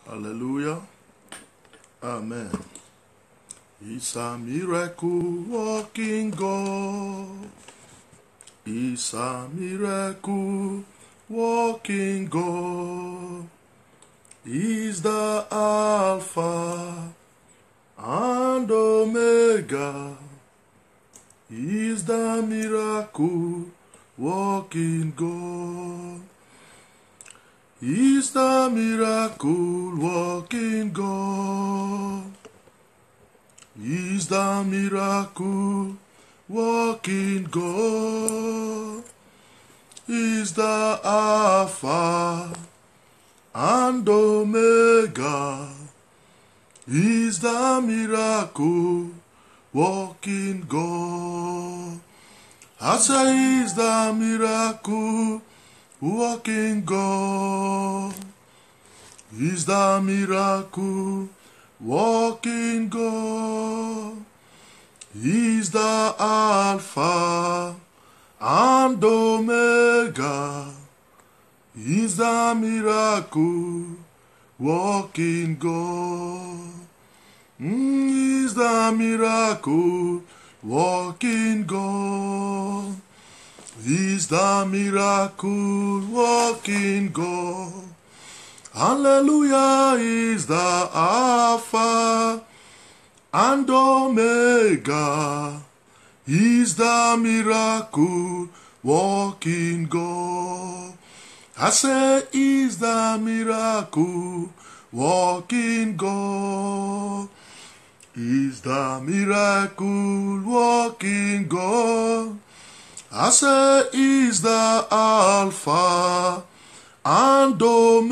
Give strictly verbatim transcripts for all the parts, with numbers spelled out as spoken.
Hallelujah. Amen. He's a miracle working God. He's a miracle working God. He's the Alpha and Omega. He's the miracle working God. He's the miracle working God. He's the miracle working God. He's the Alpha and Omega. He's the miracle working God. I say he's the miracle working God. He's the miracle working God. He's the Alpha and Omega. He's the miracle working God. Mm, he's the miracle working God. He's the miracle working God. Hallelujah. He's the Alpha and Omega. He's the miracle working God. I say he's the miracle working God. He's the miracle working God. I say he's the Alpha and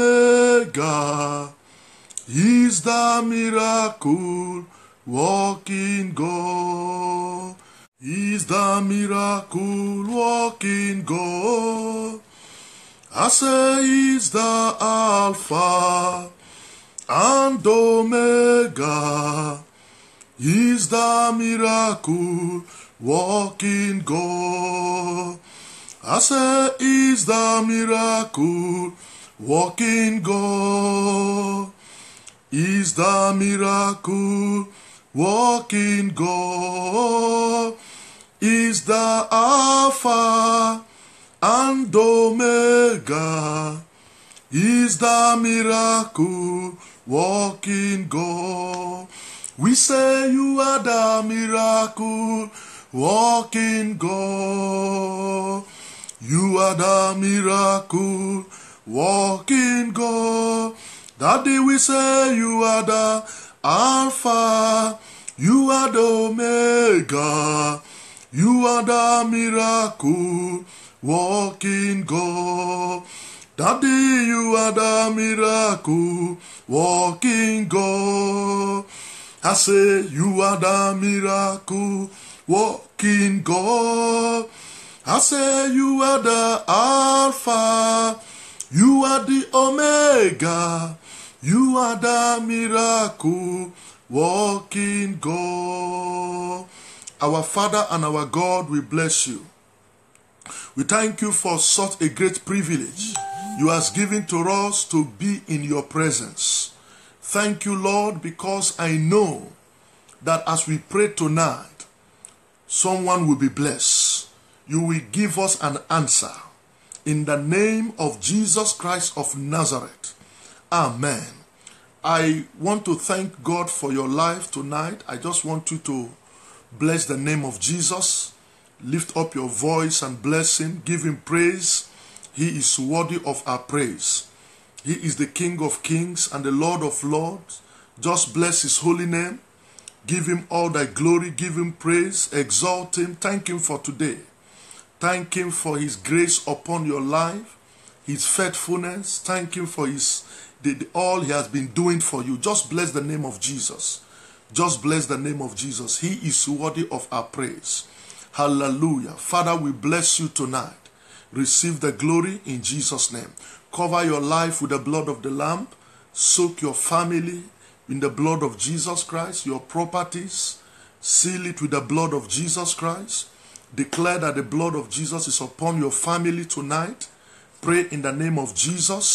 Omega. He's the miracle working God. He's the miracle working God. I say he's the Alpha and Omega. He's the miracle working God. I say he's the miracle working God. He's the miracle working God. He's the Alpha and Omega. He's the miracle working God. We say you are the miracle working God. You are the miracle working God. Daddy, we say you are the Alpha. You are the Omega. You are the miracle working God. Daddy, you are the miracle working God. I say you are the miracle working God. I say you are the Alpha. You are the Omega. You are the miracle working God. Our Father and our God, we bless you. We thank you for such a great privilege you have given to us to be in your presence. Thank you, Lord, because I know that as we pray tonight, someone will be blessed. You will give us an answer. In the name of Jesus Christ of Nazareth. Amen. I want to thank God for your life tonight. I just want you to bless the name of Jesus. Lift up your voice and bless him. Give him praise. He is worthy of our praise. He is the King of kings and the Lord of lords. Just bless his holy name. Give him all thy glory. Give him praise. Exalt him. Thank him for today. Thank him for his grace upon your life. His faithfulness. Thank him for his the, the, all he has been doing for you. Just bless the name of Jesus. Just bless the name of Jesus. He is worthy of our praise. Hallelujah. Father, we bless you tonight. Receive the glory in Jesus' name. Cover your life with the blood of the Lamb. Soak your family in the blood of Jesus Christ. Your properties, seal it with the blood of Jesus Christ. Declare that the blood of Jesus is upon your family tonight. Pray in the name of Jesus.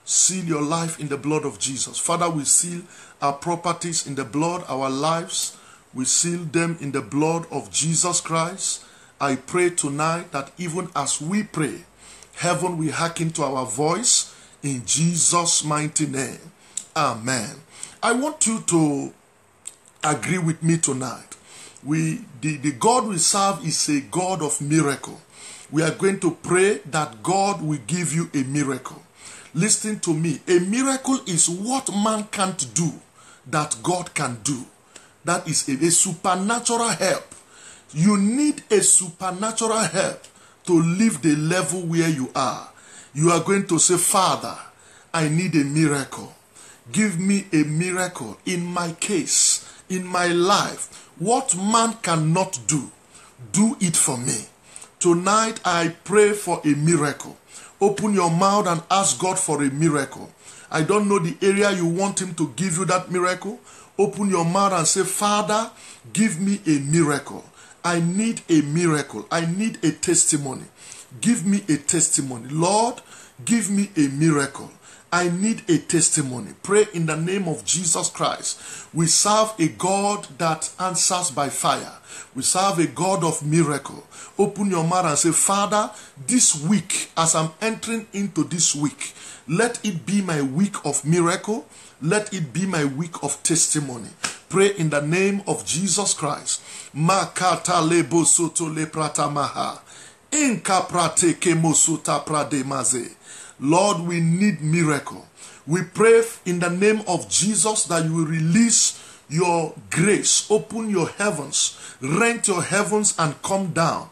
seal your life in the blood of Jesus. Father, we seal our properties in the blood, our lives, we seal them in the blood of Jesus Christ. I pray tonight that even as we pray, heaven will hearken to our voice in Jesus' mighty name. Amen. I want you to agree with me tonight. We, the, the God we serve is a God of miracle. We are going to pray that God will give you a miracle. Listen to me. A miracle is what man can't do that God can do. That is a, a supernatural help. You need a supernatural help to leave the level where you are. You are going to say, Father, I need a miracle. Give me a miracle in my case, in my life. What man cannot do, do it for me. Tonight I pray for a miracle. Open your mouth and ask God for a miracle. I don't know the area you want him to give you that miracle. Open your mouth and say, Father, give me a miracle. I need a miracle. I need a testimony. Give me a testimony. Lord, give me a miracle. I need a testimony. Pray in the name of Jesus Christ. We serve a God that answers by fire. We serve a God of miracle. Open your mouth and say, Father, this week, as I'm entering into this week, let it be my week of miracle. Let it be my week of testimony. Pray in the name of Jesus Christ. Makata lebo soto le prata maha. Inka prate kemosuta prade maze. Lord, we need miracle. We pray in the name of Jesus that you will release your grace. Open your heavens. Rent your heavens and come down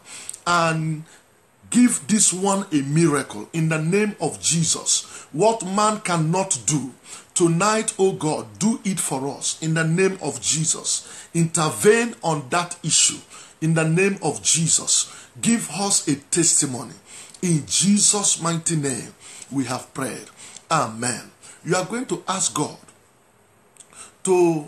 and give this one a miracle in the name of Jesus. What man cannot do, tonight, oh God, do it for us in the name of Jesus. Intervene on that issue in the name of Jesus. Give us a testimony. In Jesus' mighty name, we have prayed. Amen. You are going to ask God to,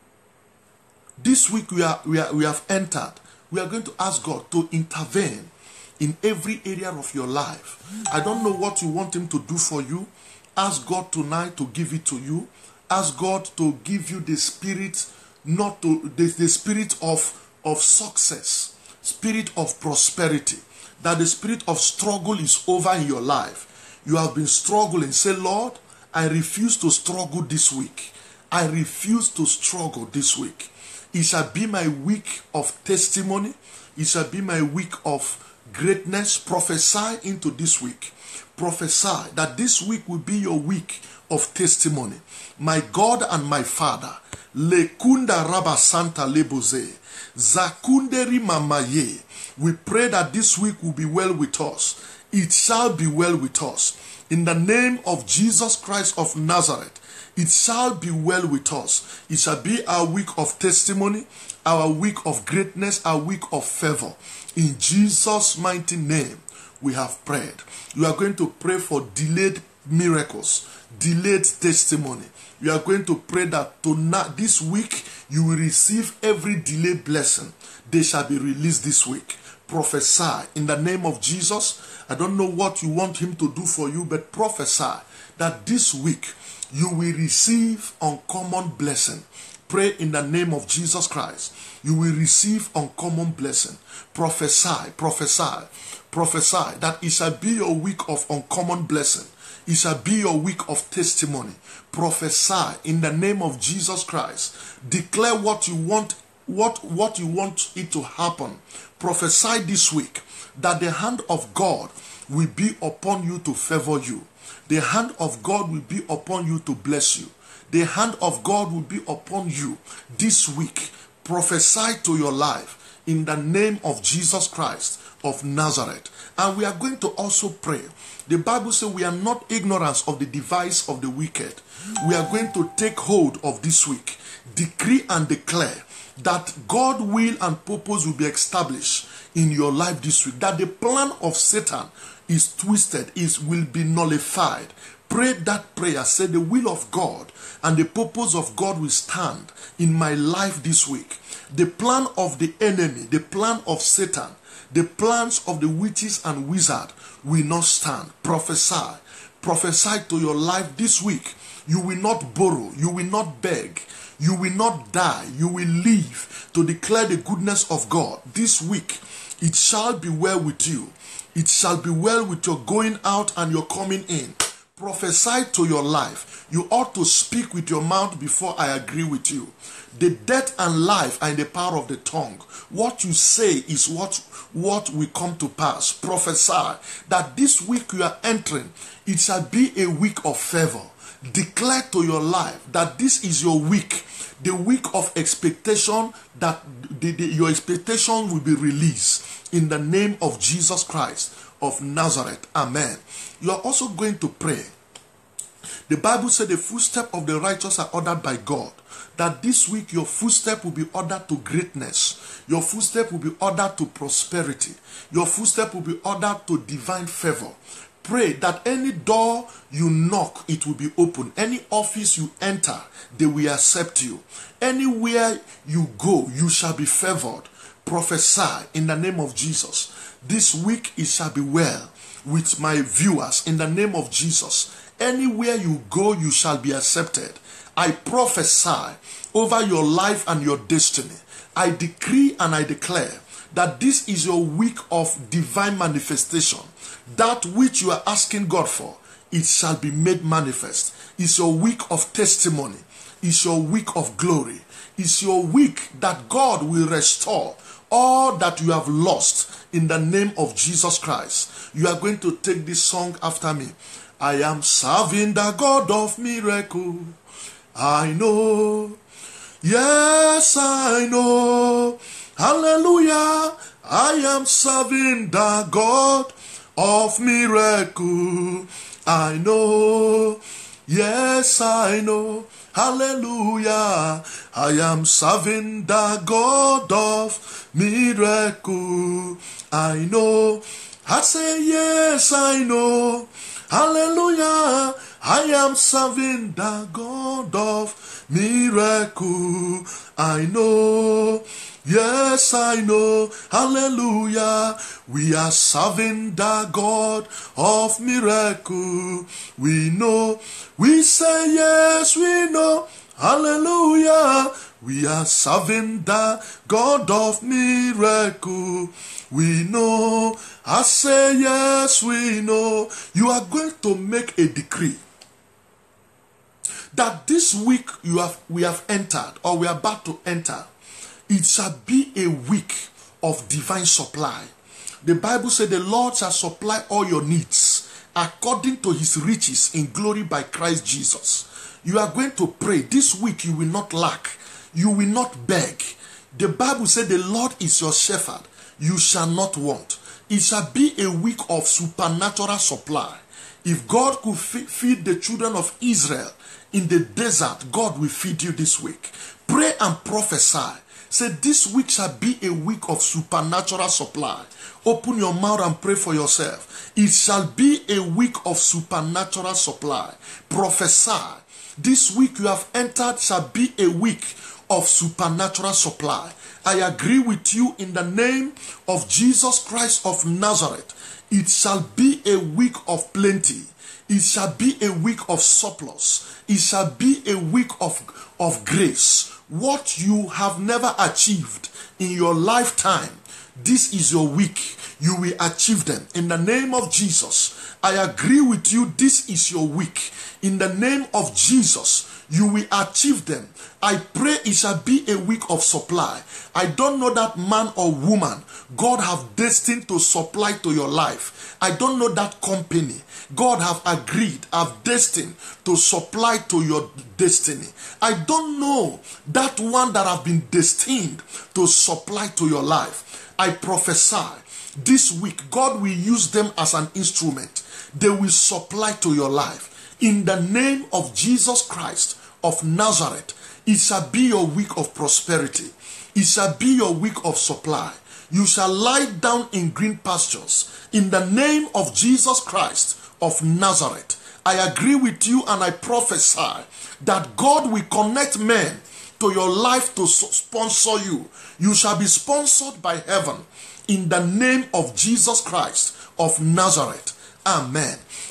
this week we, are, we, are, we have entered, we are going to ask God to intervene in every area of your life. I don't know what you want him to do for you. Ask God tonight to give it to you. Ask God to give you the spirit, not to, the, the spirit of, of success, spirit of prosperity, that the spirit of struggle is over in your life. You have been struggling. Say, Lord, I refuse to struggle this week. I refuse to struggle this week. It shall be my week of testimony. It shall be my week of greatness. Prophesy into this week. Prophesy that this week will be your week of testimony. My God and my Father, Lekunda Raba Santa Leboze, Zakunderi Mamaye, we pray that this week will be well with us. It shall be well with us. In the name of Jesus Christ of Nazareth, it shall be well with us. It shall be our week of testimony, our week of greatness, our week of favor. In Jesus' mighty name, we have prayed. You are going to pray for delayed miracles, delayed testimony. You are going to pray that tonight, this week, you will receive every delayed blessing. They shall be released this week. Prophesy in the name of Jesus. I don't know what you want him to do for you, but prophesy that this week you will receive uncommon blessing. Pray in the name of Jesus Christ. You will receive uncommon blessing. Prophesy, prophesy, prophesy that it shall be your week of uncommon blessing. It shall be your week of testimony. Prophesy in the name of Jesus Christ. Declare what you want, what, what you want it to happen. Prophesy this week that the hand of God will be upon you to favor you. The hand of God will be upon you to bless you. The hand of God will be upon you this week. Prophesy to your life in the name of Jesus Christ of Nazareth. And we are going to also pray. The Bible says we are not ignorant of the device of the wicked. We are going to take hold of this week. Decree and declare that God's will and purpose will be established in your life this week. That the plan of Satan is twisted, is will be nullified. Pray that prayer. Say the will of God and the purpose of God will stand in my life this week. The plan of the enemy, the plan of Satan, the plans of the witches and wizards will not stand. Prophesy. prophesy to your life this week. You will not borrow. You will not beg. You will not die. You will live to declare the goodness of God. This week, it shall be well with you. It shall be well with your going out and your coming in. Prophesy to your life. You ought to speak with your mouth before I agree with you. The death and life are in the power of the tongue. What you say is what, what will come to pass. Prophesy that this week you are entering, it shall be a week of favor. Declare to your life that this is your week, the week of expectation, that the, the, your expectation will be released in the name of Jesus Christ of Nazareth. Amen. You are also going to pray. The Bible said the footsteps of the righteous are ordered by God. That this week your footstep will be ordered to greatness. Your footstep will be ordered to prosperity. Your footstep will be ordered to divine favor. Pray that any door you knock, it will be open. Any office you enter, they will accept you. Anywhere you go, you shall be favored. Prophesy in the name of Jesus. This week it shall be well with my viewers in the name of Jesus. Anywhere you go, you shall be accepted. I prophesy over your life and your destiny. I decree and I declare that this is your week of divine manifestation. That which you are asking God for, it shall be made manifest. It's your week of testimony. It's your week of glory. It's your week that God will restore all that you have lost in the name of Jesus Christ. You are going to take this song after me. I am serving the God of miracle. I know. Yes, I know. Hallelujah. I am serving the God of miracle. I know. Yes, I know. Hallelujah. I am serving the God of miracle. I know. I say yes, I know. Hallelujah. I am serving the God of miracle. I know. Yes, I know. Hallelujah. We are serving the God of miracle. We know. We say yes, we know. Hallelujah. We are serving the God of miracle. We know. I say yes, we know. You are going to make a decree that this week you have we have entered, or we are about to enter, it shall be a week of divine supply. The Bible said the Lord shall supply all your needs according to his riches in glory by Christ Jesus. You are going to pray this week. You will not lack. You will not beg. The Bible said the Lord is your shepherd. You shall not want. It shall be a week of supernatural supply. If God could feed the children of Israel in the desert, God will feed you this week. Pray and prophesy. Say this week shall be a week of supernatural supply. Open your mouth and pray for yourself. It shall be a week of supernatural supply. Prophesy. This week you have entered shall be a week of supernatural supply. I agree with you in the name of Jesus Christ of Nazareth. It shall be a week of plenty. It shall be a week of surplus. It shall be a week of, of grace. What you have never achieved in your lifetime, this is your week. You will achieve them. In the name of Jesus, I agree with you. This is your week. In the name of Jesus, you will achieve them. I pray it shall be a week of supply. I don't know that man or woman God have destined to supply to your life. I don't know that company God have agreed, have destined to supply to your destiny. I don't know that one that have been destined to supply to your life. I prophesy this week God will use them as an instrument. They will supply to your life. In the name of Jesus Christ of Nazareth, it shall be your week of prosperity. It shall be your week of supply. You shall lie down in green pastures. In the name of Jesus Christ of Nazareth, I agree with you and I prophesy that God will connect men to your life to sponsor you. You shall be sponsored by heaven in the name of Jesus Christ of Nazareth. Amen.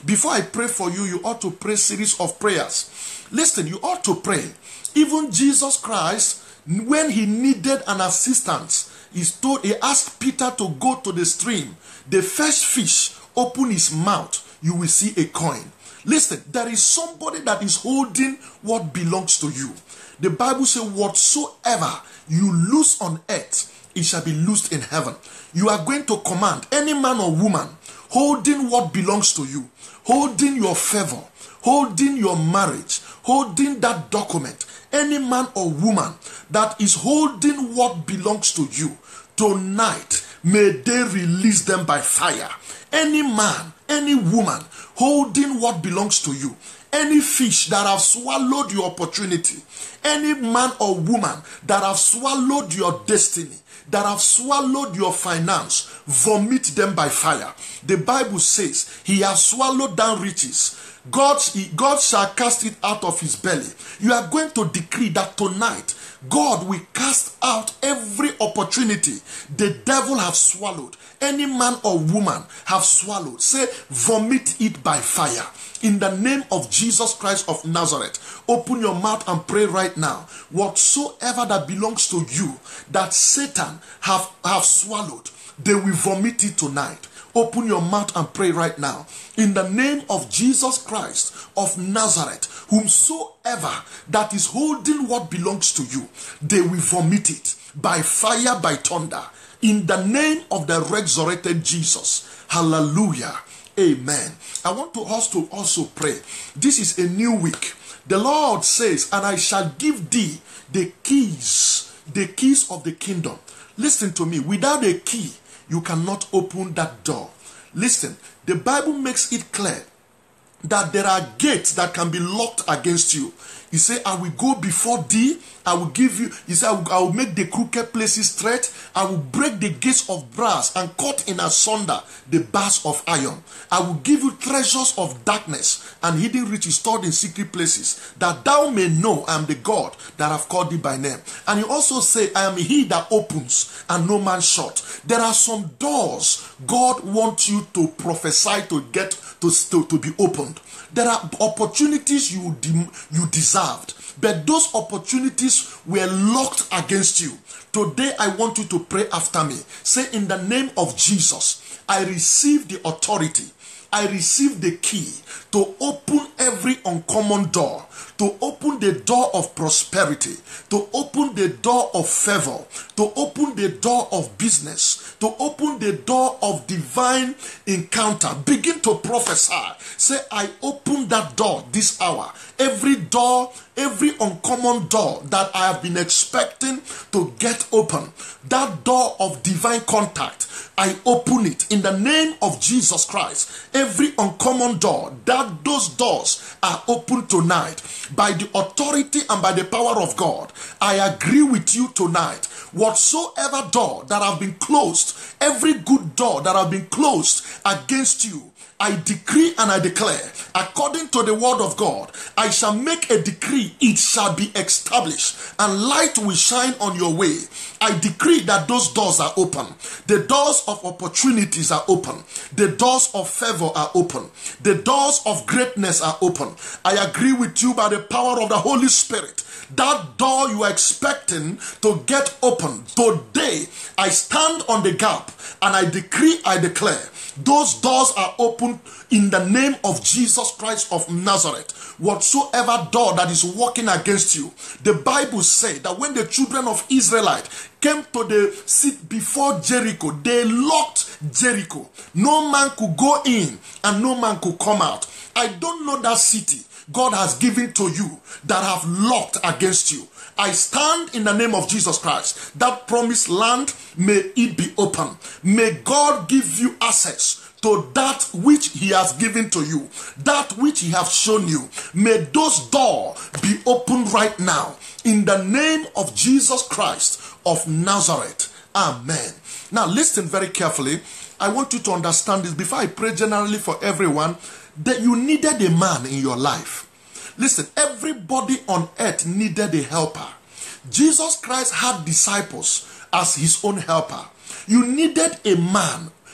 Before I pray for you, you ought to pray a series of prayers. Listen, you ought to pray. Even Jesus Christ, when he needed an assistance, he told, he asked Peter to go to the stream. The first fish open his mouth, you will see a coin. Listen, there is somebody that is holding what belongs to you. The Bible says, whatsoever you loose on earth, it shall be loosed in heaven. You are going to command any man or woman holding what belongs to you, holding your favor, holding your marriage, holding that document, any man or woman that is holding what belongs to you, tonight, may they release them by fire. Any man, any woman holding what belongs to you, any fish that have swallowed your opportunity, any man or woman that have swallowed your destiny, that have swallowed your finance, vomit them by fire. The Bible says he has swallowed down riches. God, God shall cast it out of his belly. You are going to decree that tonight, God will cast out every opportunity the devil have swallowed. Any man or woman have swallowed. Say, vomit it by fire. In the name of Jesus Christ of Nazareth, open your mouth and pray right now. Whatsoever that belongs to you, that Satan have, have swallowed, they will vomit it tonight. Open your mouth and pray right now. In the name of Jesus Christ of Nazareth, whomsoever that is holding what belongs to you, they will vomit it by fire, by thunder. In the name of the resurrected Jesus. Hallelujah. Amen. I want to us to also pray. This is a new week. The Lord says, and I shall give thee the keys, the keys of the kingdom. Listen to me. Without a key, you cannot open that door. Listen, the Bible makes it clear that there are gates that can be locked against you. He said, I will go before thee. I will give you, he said, I will, I will make the crooked places straight. I will break the gates of brass and cut in asunder the bars of iron. I will give you treasures of darkness and hidden riches stored in secret places, that thou may know I am the God that have called thee by name. And he also said, I am he that opens and no man shut. There are some doors God wants you to prophesy to get to, to, to be opened. There are opportunities you, de you deserved, but those opportunities were locked against you. Today, I want you to pray after me. Say, in the name of Jesus, I receive the authority. I receive the key to open every uncommon door, to open the door of prosperity, to open the door of favor, to open the door of business, to open the door of divine encounter. Begin to prophesy. Say, I open that door this hour. Every door, every uncommon door that I have been expecting to get open, that door of divine contact, I open it in the name of Jesus Christ. Every uncommon door, that those doors are open tonight by the authority and by the power of God. I agree with you tonight. Whatsoever door that have been closed, every good door that have been closed against you, I decree and I declare, according to the word of God, I shall make a decree, it shall be established, and light will shine on your way. I decree that those doors are open. The doors of opportunities are open. The doors of favor are open. The doors of greatness are open. I agree with you by the power of the Holy Spirit. That door you are expecting to get open, today I stand on the gap and I decree, I declare, those doors are open in the name of Jesus Christ of Nazareth. Whatsoever door that is working against you, the Bible says that when the children of Israelite came to the seat before Jericho, they locked Jericho. No man could go in and no man could come out. I don't know that city God has given to you that have locked against you. I stand in the name of Jesus Christ. That promised land, may it be open. May God give you access to that which he has given to you, that which he has shown you. May those doors be open right now in the name of Jesus Christ of Nazareth. Amen. Now listen very carefully. I want you to understand this before I pray generally for everyone, that you needed a man in your life. Listen, everybody on earth needed a helper. Jesus Christ had disciples as his own helper. You needed a man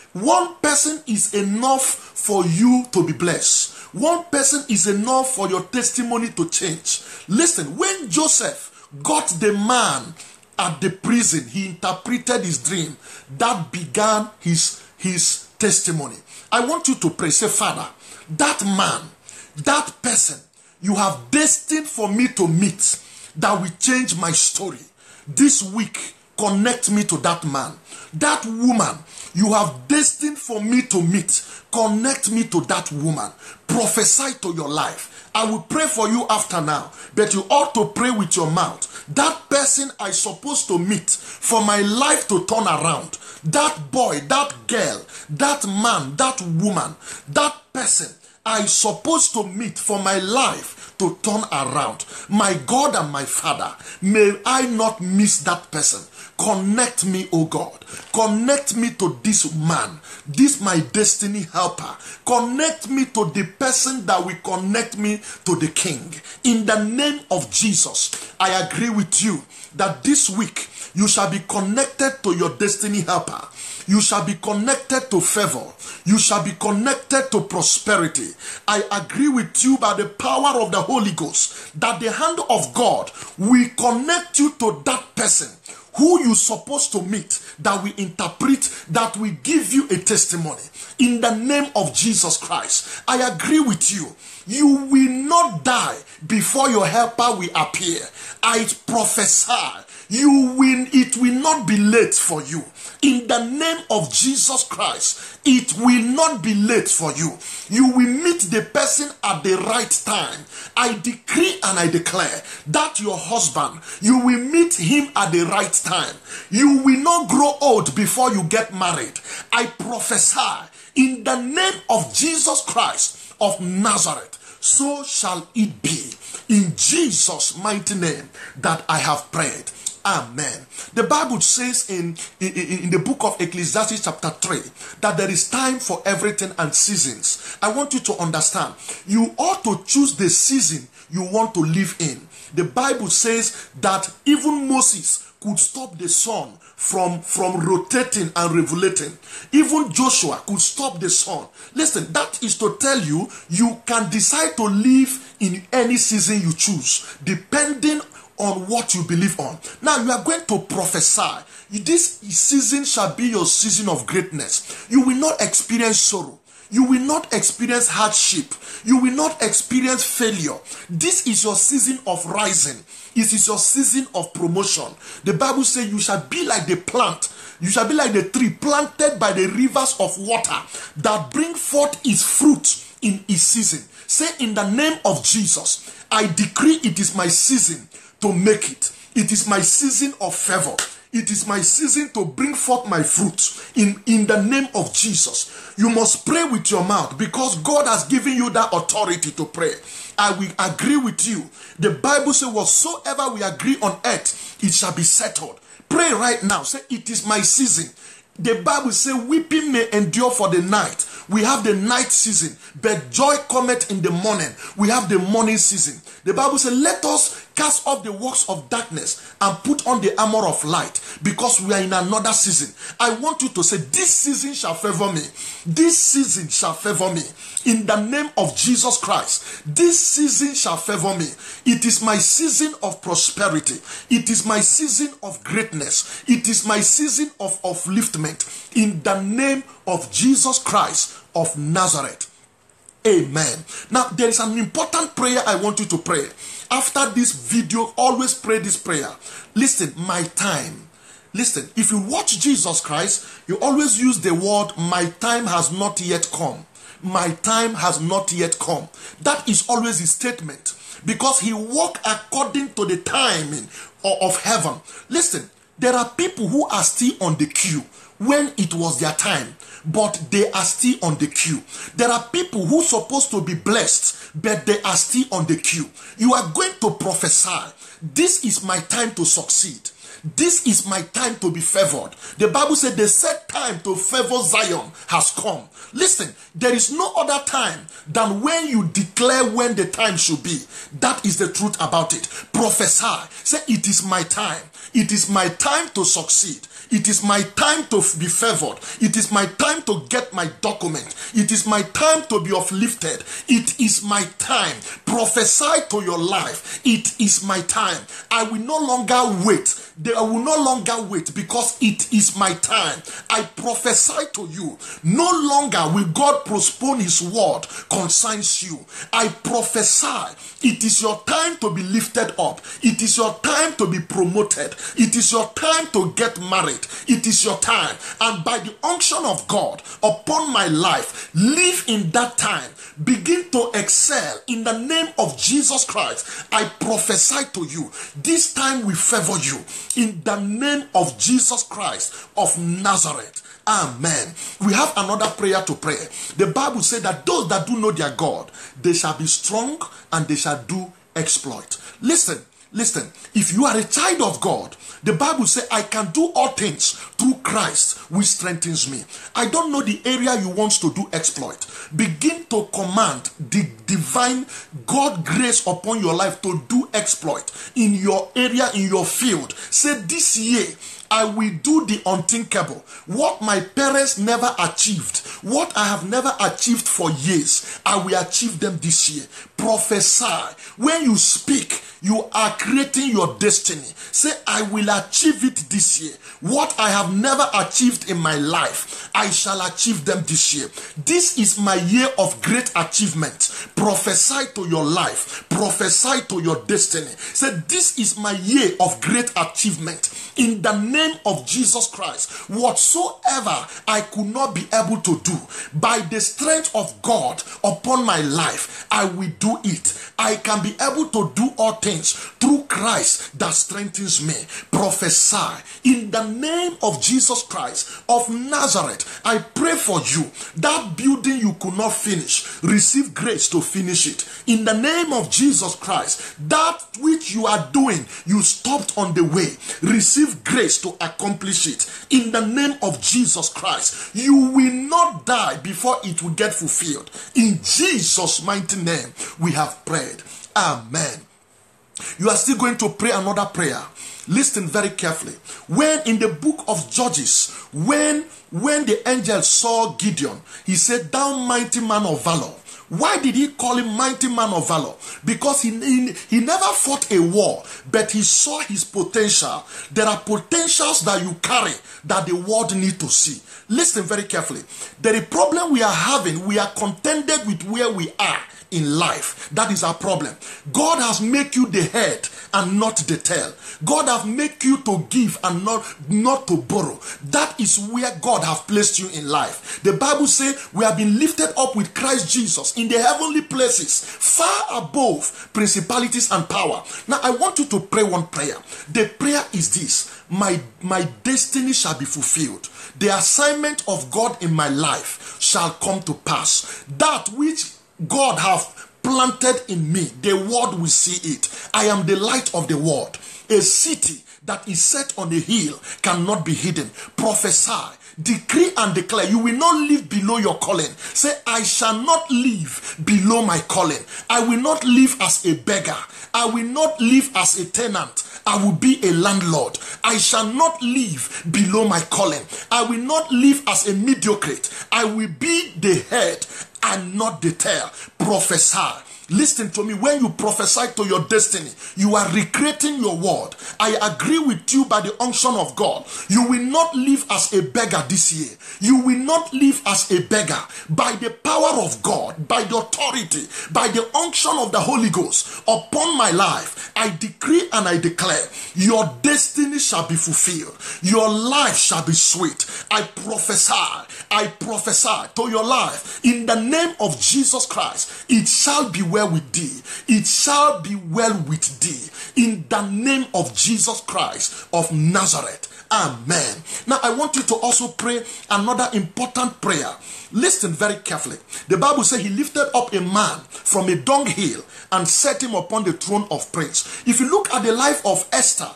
One person is enough for you to be blessed. One person is enough for your testimony to change. Listen, when Joseph got the man at the prison, he interpreted his dream. That began his, his testimony. I want you to pray. Say, Father, that man, that person you have destined for me to meet that will change my story. This week, connect me to that man. That woman you have destined for me to meet, connect me to that woman. Prophesy to your life. I will pray for you after now, but you ought to pray with your mouth. That person I supposed to meet for my life to turn around. That boy, that girl, that man, that woman, that person I supposed to meet for my life to turn around. My God and my Father, may I not miss that person. Connect me, oh God. Connect me to this man, this my destiny helper. Connect me to the person that will connect me to the King. In the name of Jesus, I agree with you that this week you shall be connected to your destiny helper. You shall be connected to favor. You shall be connected to prosperity. I agree with you by the power of the Holy Ghost that the hand of God will connect you to that person who you're supposed to meet, that will interpret, that will give you a testimony. In the name of Jesus Christ, I agree with you. You will not die before your helper will appear. I prophesy, you will, it will not be late for you. In the name of Jesus Christ, it will not be late for you. You will meet the person at the right time. I decree and I declare that your husband, you will meet him at the right time. You will not grow old before you get married. I prophesy in the name of Jesus Christ of Nazareth, so shall it be. In Jesus' mighty name that I have prayed. Amen. The Bible says in, in, in the book of Ecclesiastes chapter three that there is time for everything and seasons. I want you to understand, you ought to choose the season you want to live in. The Bible says that even Moses could stop the sun from, from rotating and revoluting. Even Joshua could stop the sun. Listen, that is to tell you, you can decide to live in any season you choose, depending on what you believe on. Now you are going to prophesy. This season shall be your season of greatness. You will not experience sorrow. You will not experience hardship. You will not experience failure. This is your season of rising. It is your season of promotion. The Bible says you shall be like the plant. You shall be like the tree planted by the rivers of water that bring forth its fruit in its season. Say, in the name of Jesus, I decree it is my season to make it. It is my season of favor. It is my season to bring forth my fruit in, in the name of Jesus. You must pray with your mouth because God has given you that authority to pray. I will agree with you. The Bible says, whatsoever we agree on earth, it shall be settled. Pray right now. Say, it is my season. The Bible says, weeping may endure for the night. We have the night season, but joy cometh in the morning. We have the morning season. The Bible says, let us cast off the works of darkness and put on the armor of light, because we are in another season. I want you to say, this season shall favor me. This season shall favor me. In the name of Jesus Christ, this season shall favor me. It is my season of prosperity. It is my season of greatness. It is my season of upliftment. In the name of Jesus Christ of Nazareth. Amen. Now, there is an important prayer I want you to pray. After this video, always pray this prayer. Listen, my time. Listen, if you watch Jesus Christ, you always use the word, my time has not yet come. My time has not yet come. That is always his statement, because he walked according to the timing of heaven. Listen, there are people who are still on the queue when it was their time, but they are still on the queue. There are people who are supposed to be blessed, but they are still on the queue. You are going to prophesy, this is my time to succeed. This is my time to be favored. The Bible said the set time to favor Zion has come. Listen, there is no other time than when you declare when the time should be. That is the truth about it. Prophesy. Say, it is my time. It is my time to succeed. It is my time to be favored. It is my time to get my document. It is my time to be uplifted. It is my time. Prophesy to your life. It is my time. I will no longer wait. I will no longer wait because it is my time. I prophesy to you. No longer will God postpone his word concerns you. I prophesy. It is your time to be lifted up. It is your time to be promoted. It is your time to get married. It is your time. And by the unction of God upon my life, live in that time. Begin to excel in the name of Jesus Christ. I prophesy to you. This time will favor you in the name of Jesus Christ of Nazareth. Amen. We have another prayer to pray. The Bible said that those that do know their God, they shall be strong and they shall do exploit. Listen, listen. If you are a child of God, the Bible says, I can do all things through Christ, which strengthens me. I don't know the area you want to do exploit. Begin to command the divine God grace upon your life to do exploit in your area, in your field. Say, this year, I will do the unthinkable. What my parents never achieved, what I have never achieved for years, I will achieve them this year. Prophesy. When you speak, you are creating your destiny. Say, I will achieve it this year. What I have never achieved in my life, I shall achieve them this year. This is my year of great achievement. Prophesy to your life. Prophesy to your destiny. Say, this is my year of great achievement. In the name of Jesus Christ, whatsoever I could not be able to do, by the strength of God upon my life, I will do it. I can be able to do all things through Christ that strengthens me. Prophesy in the name of Jesus Christ of Nazareth. I pray for you. That building you could not finish, receive grace to finish it. In the name of Jesus Christ, that which you are doing, you stopped on the way, receive grace to accomplish it. In the name of Jesus Christ, you will not die before it will get fulfilled. In Jesus' mighty name, we have prayed. Amen. You are still going to pray another prayer. Listen very carefully. When in the book of Judges, when, when the angel saw Gideon, he said, thou mighty man of valor. Why did he call him mighty man of valor? Because he, he, he never fought a war, but he saw his potential. There are potentials that you carry that the world need to see. Listen very carefully. The problem we are having, we are contended with where we are in life. That is our problem. God has made you the head and not the tail. God has made you to give and not, not to borrow. That is where God has placed you in life. The Bible says we have been lifted up with Christ Jesus in the heavenly places, far above principalities and power. Now I want you to pray one prayer. The prayer is this: my, my destiny shall be fulfilled. The assignment of God in my life shall come to pass. That which God have planted in me, the world will see it. I am the light of the world. A city that is set on a hill cannot be hidden. Prophesy, decree and declare. You will not live below your calling. Say, I shall not live below my calling. I will not live as a beggar. I will not live as a tenant. I will be a landlord. I shall not live below my calling. I will not live as a mediocrate. I will be the head and not the tail. Prophesy. Listen to me. When you prophesy to your destiny, you are recreating your word. I agree with you by the unction of God. You will not live as a beggar this year. You will not live as a beggar. By the power of God, by the authority, by the unction of the Holy Ghost upon my life, I decree and I declare, your destiny shall be fulfilled. Your life shall be sweet. I prophesy. I prophesy to your life in the name of Jesus Christ. It shall be well with thee. It shall be well with thee in the name of Jesus Christ of Nazareth. Amen. Now I want you to also pray another important prayer. Listen very carefully. The Bible says he lifted up a man from a dunghill and set him upon the throne of praise. If you look at the life of Esther,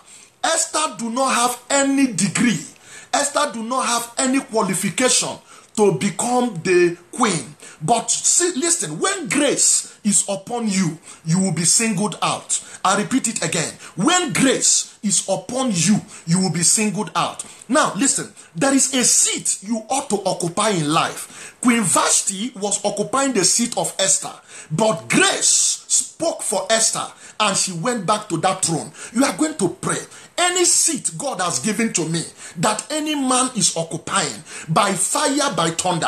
Esther do not have any degree. Esther do not have any qualification to become the queen. But see, listen, when grace is upon you, you will be singled out. I repeat it again. When grace is upon you, you will be singled out. Now, listen, there is a seat you ought to occupy in life. Queen Vashti was occupying the seat of Esther, but grace spoke for Esther and she went back to that throne. You are going to pray. Any seat God has given to me that any man is occupying, by fire, by thunder,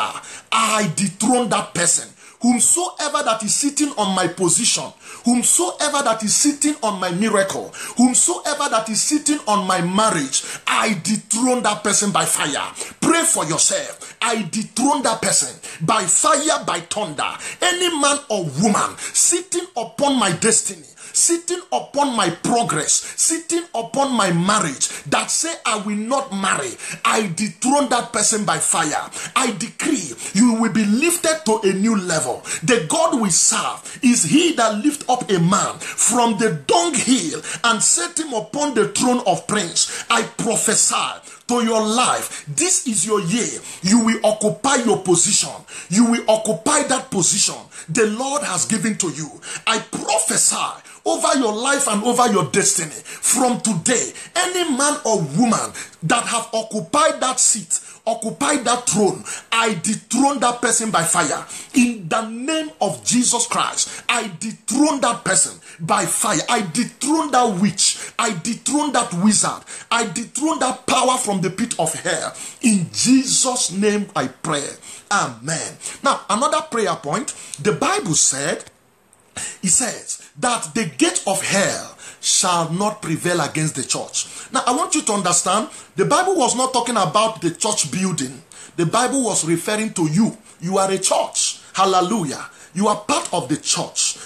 I dethrone that person. Whomsoever that is sitting on my position, whomsoever that is sitting on my miracle, whomsoever that is sitting on my marriage, I dethrone that person by fire. Pray for yourself. I dethrone that person by fire, by thunder. Any man or woman sitting upon my destiny, sitting upon my progress, sitting upon my marriage, that say I will not marry, I dethrone that person by fire. I decree you will be lifted to a new level. The God we serve is he that lift up a man from the dunghill and set him upon the throne of prince. I prophesy to your life, this is your year. You will occupy your position. You will occupy that position the Lord has given to you. I prophesy over your life and over your destiny. From today, any man or woman that have occupied that seat, occupied that throne, I dethrone that person by fire. In the name of Jesus Christ, I dethrone that person by fire. I dethrone that witch. I dethrone that wizard. I dethrone that power from the pit of hell. In Jesus' name I pray. Amen. Now, another prayer point. The Bible said, it says that the gate of hell shall not prevail against the church. Now, I want you to understand, the Bible was not talking about the church building. The Bible was referring to you. You are a church. Hallelujah. You are part of the church.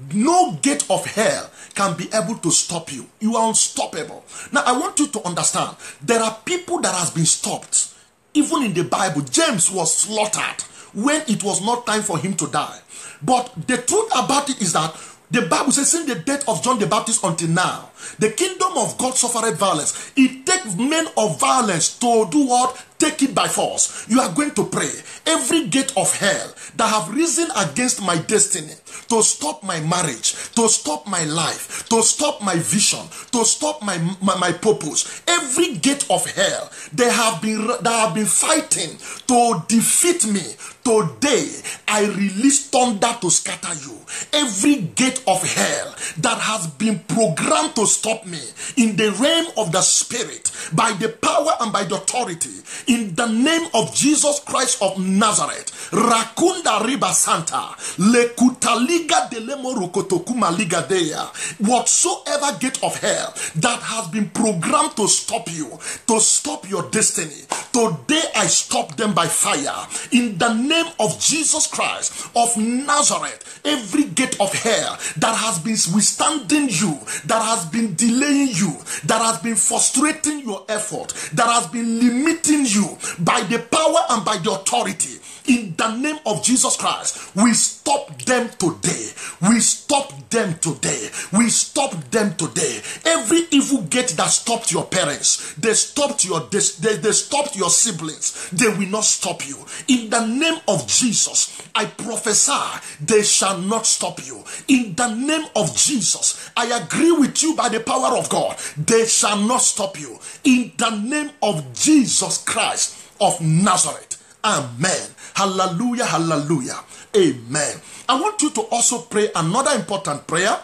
No gate of hell can be able to stop you. You are unstoppable. Now, I want you to understand, there are people that has been stopped. Even in the Bible, James was slaughtered when it was not time for him to die. But the truth about it is that the Bible says, since the death of John the Baptist until now, the kingdom of God suffered violence. It takes men of violence to do what? Take it by force. You are going to pray. Every gate of hell that have risen against my destiny, to stop my marriage, to stop my life, to stop my vision, to stop my, my, my purpose, every gate of hell they have been that have been fighting to defeat me, today I release thunder to scatter you. Every gate of hell that has been programmed to stop me in the realm of the spirit, by the power and by the authority, in the name of Jesus Christ of Nazareth, Rakunda Riba Santa, Lekutaliga delemo rokotokuma liga dea. Whatsoever gate of hell that has been programmed to stop you, to stop your destiny, today I stop them by fire. In the name of Jesus Christ of Nazareth, every gate of hell that has been withstanding you, that has been delaying you, that has been frustrating your effort, that has been limiting you, by the power and by the authority, in the name of Jesus Christ, we stop them today. We stop them today. We stop them today. Every evil gate that stopped your parents, they stopped your they, they stopped your siblings, they will not stop you. In the name of Jesus, I prophesy they shall not stop you. In the name of Jesus, I agree with you by the power of God. They shall not stop you. In the name of Jesus Christ of Nazareth. Amen. Hallelujah, hallelujah. Amen. I want you to also pray another important prayer.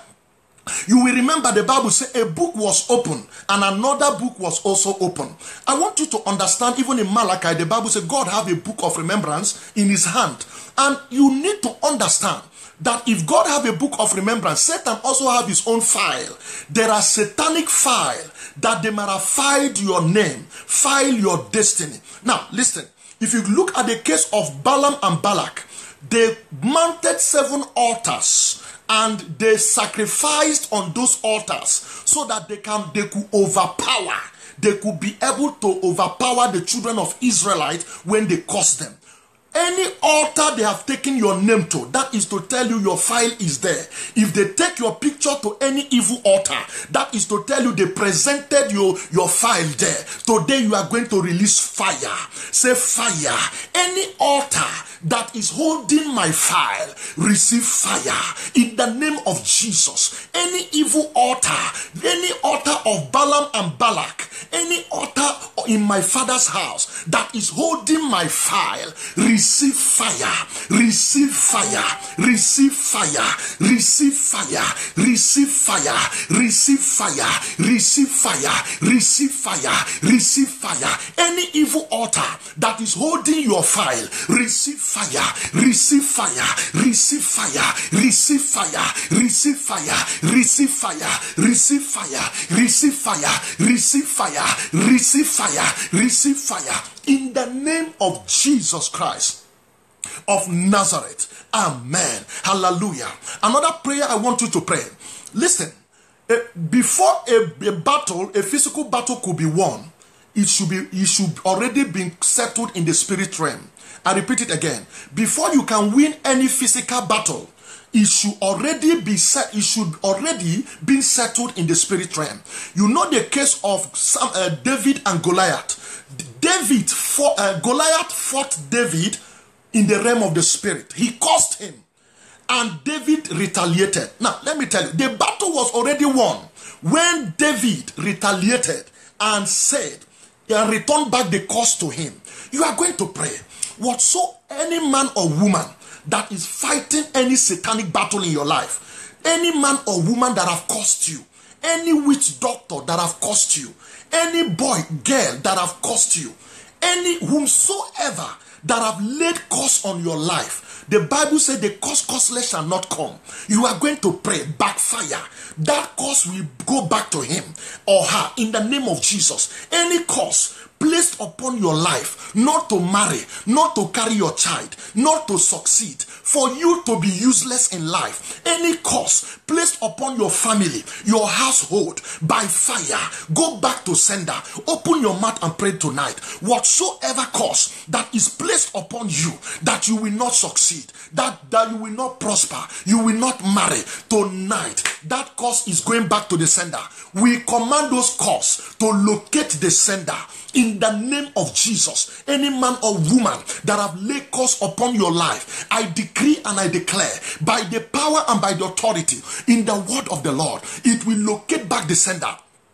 You will remember the Bible says a book was open and another book was also open. I want you to understand, even in Malachi, the Bible says God have a book of remembrance in his hand. And you need to understand that if God have a book of remembrance, Satan also have his own file. There are satanic file that they might have filed your name, file your destiny. Now, listen. If you look at the case of Balaam and Balak, they mounted seven altars and they sacrificed on those altars so that they can they could overpower. They could be able to overpower the children of Israelites when they cursed them. Any altar they have taken your name to, that is to tell you your file is there. If they take your picture to any evil altar, that is to tell you they presented your, your file there. Today you are going to release fire. Say fire. Any altar that is holding my file, receive fire in the name of Jesus. Any evil altar, any altar of Balaam and Balak, any altar in my father's house that is holding my file, receive fire, receive fire, receive fire, receive fire, receive fire, receive fire, receive fire, receive fire, receive fire. Any evil altar that is holding your file, receive fire, receive fire, receive fire, receive fire, receive fire, receive fire, receive fire, receive fire, receive fire, receive fire, receive fire in the name of Jesus Christ of Nazareth. Amen. Hallelujah. Another prayer I want you to pray. Listen, before a, a battle, a physical battle could be won, it should be it should already be settled in the spirit realm. I repeat it again. Before you can win any physical battle, it should already be set. It should already be settled in the spirit realm. You know the case of some, uh, David and Goliath. David fought, uh, Goliath fought David in the realm of the spirit. He cursed him, and David retaliated. Now let me tell you, the battle was already won when David retaliated and said and returned back the curse to him. You are going to pray. Whatso any man or woman that is fighting any satanic battle in your life, any man or woman that have cursed you, any witch doctor that have cursed you, any boy, girl that have cursed you, any whomsoever that have laid curse on your life, the Bible says the curse curseless shall not come. You are going to pray, backfire. That curse will go back to him or her in the name of Jesus. Any curse placed upon your life, not to marry, not to carry your child, not to succeed, for you to be useless in life. Any curse placed upon your family, your household, by fire, go back to sender. Open your mouth and pray tonight. Whatsoever curse that is placed upon you, that you will not succeed, that, that you will not prosper, you will not marry, tonight, that curse is going back to the sender. We command those curses to locate the sender. In the name of Jesus, any man or woman that have laid curse upon your life, I decree and I declare by the power and by the authority in the word of the Lord, it will locate back the sender.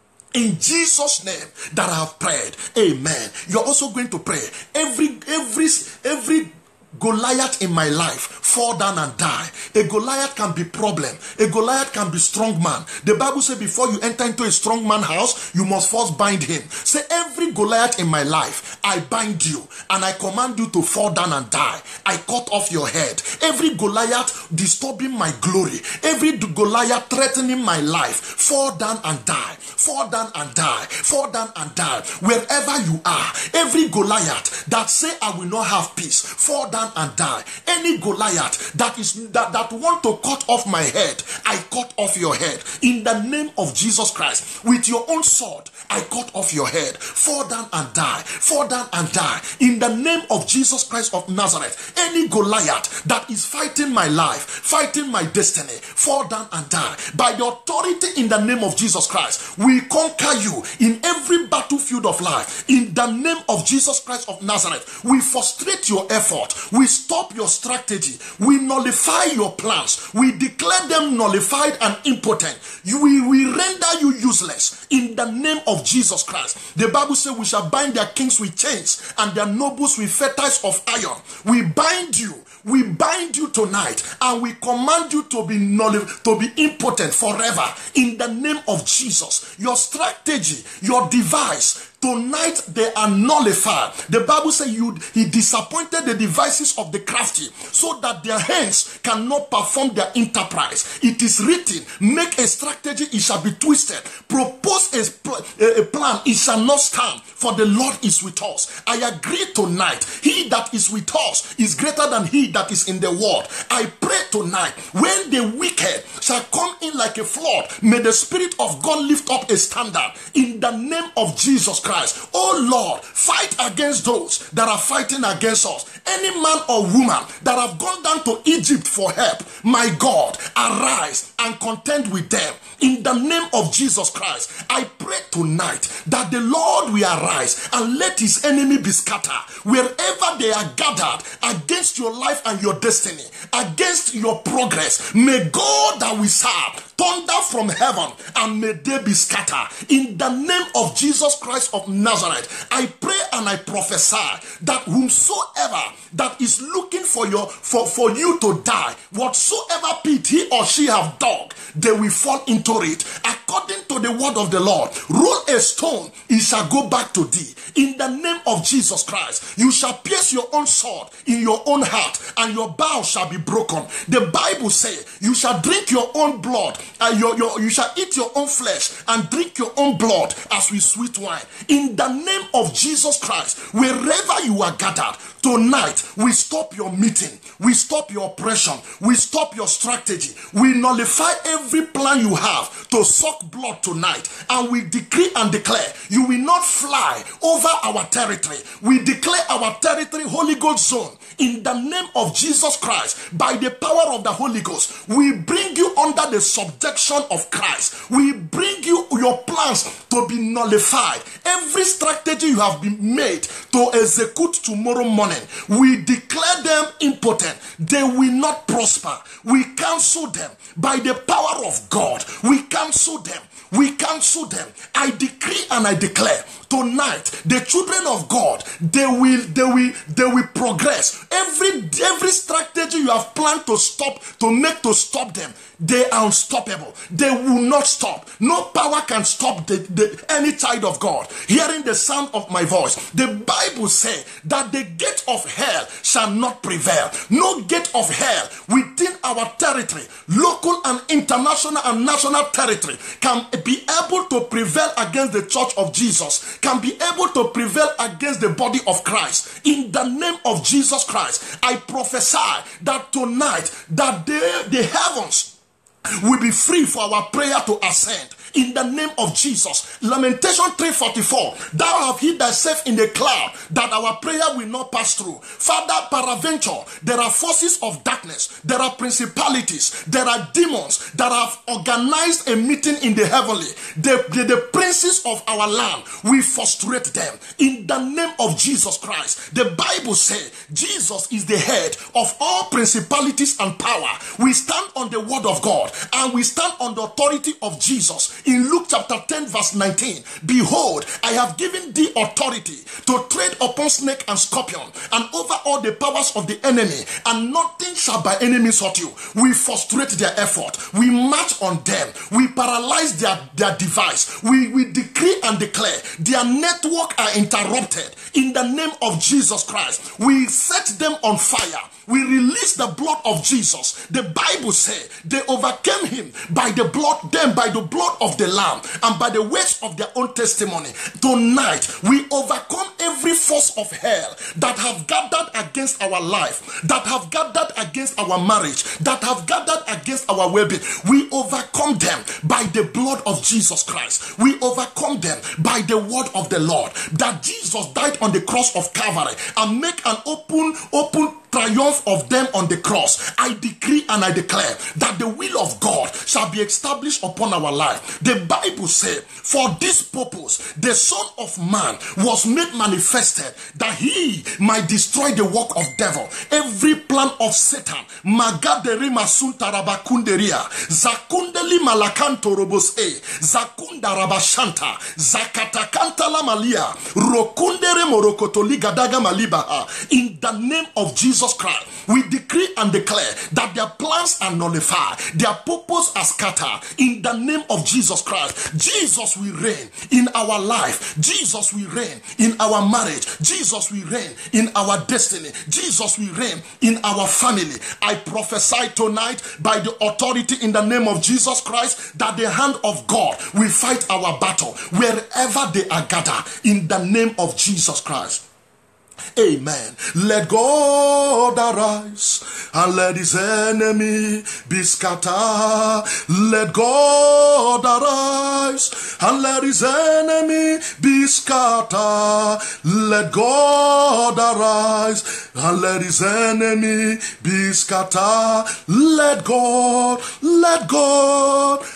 In Jesus' name that I have prayed. Amen. You're also going to pray. Every, every, every Goliath in my life, fall down and die. A Goliath can be problem. A Goliath can be strong man. The Bible says before you enter into a strong man house, you must first bind him. Say, every Goliath in my life, I bind you and I command you to fall down and die. I cut off your head. Every Goliath disturbing my glory, every Goliath threatening my life, fall down and die. Fall down and die. Fall down and die. Wherever you are, every Goliath that say I will not have peace, fall down and die. Any Goliath that is that, that want to cut off my head, I cut off your head in the name of Jesus Christ. With your own sword, I cut off your head. Fall down and die. Fall down and die in the name of Jesus Christ of Nazareth. Any Goliath that is fighting my life, fighting my destiny, fall down and die. By the authority in the name of Jesus Christ, we conquer you in every battlefield of life. In the name of Jesus Christ of Nazareth, we frustrate your effort. We stop your strategy. We nullify your plans. We declare them nullified and impotent. You, we, we render you useless in the name of Jesus Christ. The Bible says we shall bind their kings with chains and their nobles with fetters of iron. We bind you. We bind you tonight and we command you to be null, to be impotent forever in the name of Jesus. Your strategy, your device, tonight they are nullified. The Bible says you, he disappointed the devices of the crafty so that their hands cannot perform their enterprise. It is written, make a strategy, it shall be twisted. Propose a, a plan, it shall not stand, for the Lord is with us. I agree tonight, he that is with us is greater than he that is in the world. I pray tonight, when the wicked shall come in like a flood, may the Spirit of God lift up a standard in the name of Jesus Christ. Oh Lord, fight against those that are fighting against us. any man or woman that have gone down to Egypt for help, my God, arise and contend with them. In the name of Jesus Christ, I pray tonight that the Lord will arise and let his enemy be scattered. Wherever they are gathered against your life and your destiny, against your progress, may God that we serve thunder from heaven and may they be scattered. In the name of Jesus Christ of Nazareth, I pray and I prophesy that whomsoever that is looking for your for, for you to die, whatsoever pit he or she have dug, they will fall into it. According to the word of the Lord, roll a stone, it shall go back to thee. In the name of Jesus Christ, you shall pierce your own sword in your own heart, and your bow shall be broken. The Bible says, you shall drink your own blood, and your, your, you shall eat your own flesh, and drink your own blood as with sweet wine. In the name of Jesus Christ, wherever you are gathered, tonight we stop your meeting, we stop your oppression, we stop your strategy, we nullify every plan you have to suck blood tonight, and we decree and declare you will not fly over our territory. We declare our territory Holy Ghost zone. In the name of Jesus Christ, by the power of the Holy Ghost, we bring you under the subjection of Christ. We bring you your plans to be nullified. Every strategy you have been made to execute tomorrow morning, we declare them impotent. They will not prosper. We cancel them by the power of God. We cancel them. We cancel them. I decree and I declare tonight, the children of God, they will, they will, they will progress. Every, every strategy you have planned to stop, to make to stop them, they are unstoppable. They will not stop. No power can stop the, the, any child of God hearing the sound of my voice. The Bible says that the gate of hell shall not prevail. No gate of hell within our territory, local and international and national territory, can be able to prevail against the church of Jesus, can be able to prevail against the body of Christ. In the name of Jesus Christ, I prophesy that tonight, that the, the heavens will be free for our prayer to ascend. In the name of Jesus. Lamentation three forty-four. Thou have hid thyself in the cloud, that our prayer will not pass through. Father, peradventure, there are forces of darkness, there are principalities, there are demons that have organized a meeting in the heavenly. The, the, the princes of our land, we frustrate them. In the name of Jesus Christ. The Bible says Jesus is the head of all principalities and power. We stand on the word of God, and we stand on the authority of Jesus. In Luke chapter ten verse nineteen, behold, I have given thee authority to tread upon snake and scorpion, and over all the powers of the enemy, and nothing shall by any means hurt you. We frustrate their effort. We march on them. We paralyze their, their device. We, we decree and declare their network are interrupted. In the name of Jesus Christ, we set them on fire. We release the blood of Jesus. The Bible says they overcame him by the blood, them by the blood of the Lamb, and by the words of their own testimony. Tonight, we overcome every force of hell that have gathered against our life, that have gathered against our marriage, that have gathered against our well-being. We overcome them by the blood of Jesus Christ. We overcome them by the word of the Lord, that Jesus died on the cross of Calvary and make an open, open triumph of them on the cross. I decree and I declare that the will of God shall be established upon our life. The Bible says, for this purpose the Son of Man was made manifested, that he might destroy the work of devil. Every plan of Satan, Magaderi Masuntarabakunderia, Zakundeli Malakanto Robos E, Zakunda Rabashanta, Zakatakanta Lamalia, Rokundere Morokotoli Gadaga Malibaha. In the name of Jesus Christ, we decree and declare that their plans are nullified, their purpose are scattered. In the name of Jesus Christ, Jesus will reign in our life. Jesus will reign in our marriage. Jesus will reign in our destiny. Jesus will reign in our family. I prophesy tonight by the authority in the name of Jesus Christ that the hand of God will fight our battle wherever they are gathered in the name of Jesus Christ. Amen. Let God arise and let his enemy be scattered. Let God arise and let his enemy be scattered. Let God arise and let his enemy be scattered. Let God, let God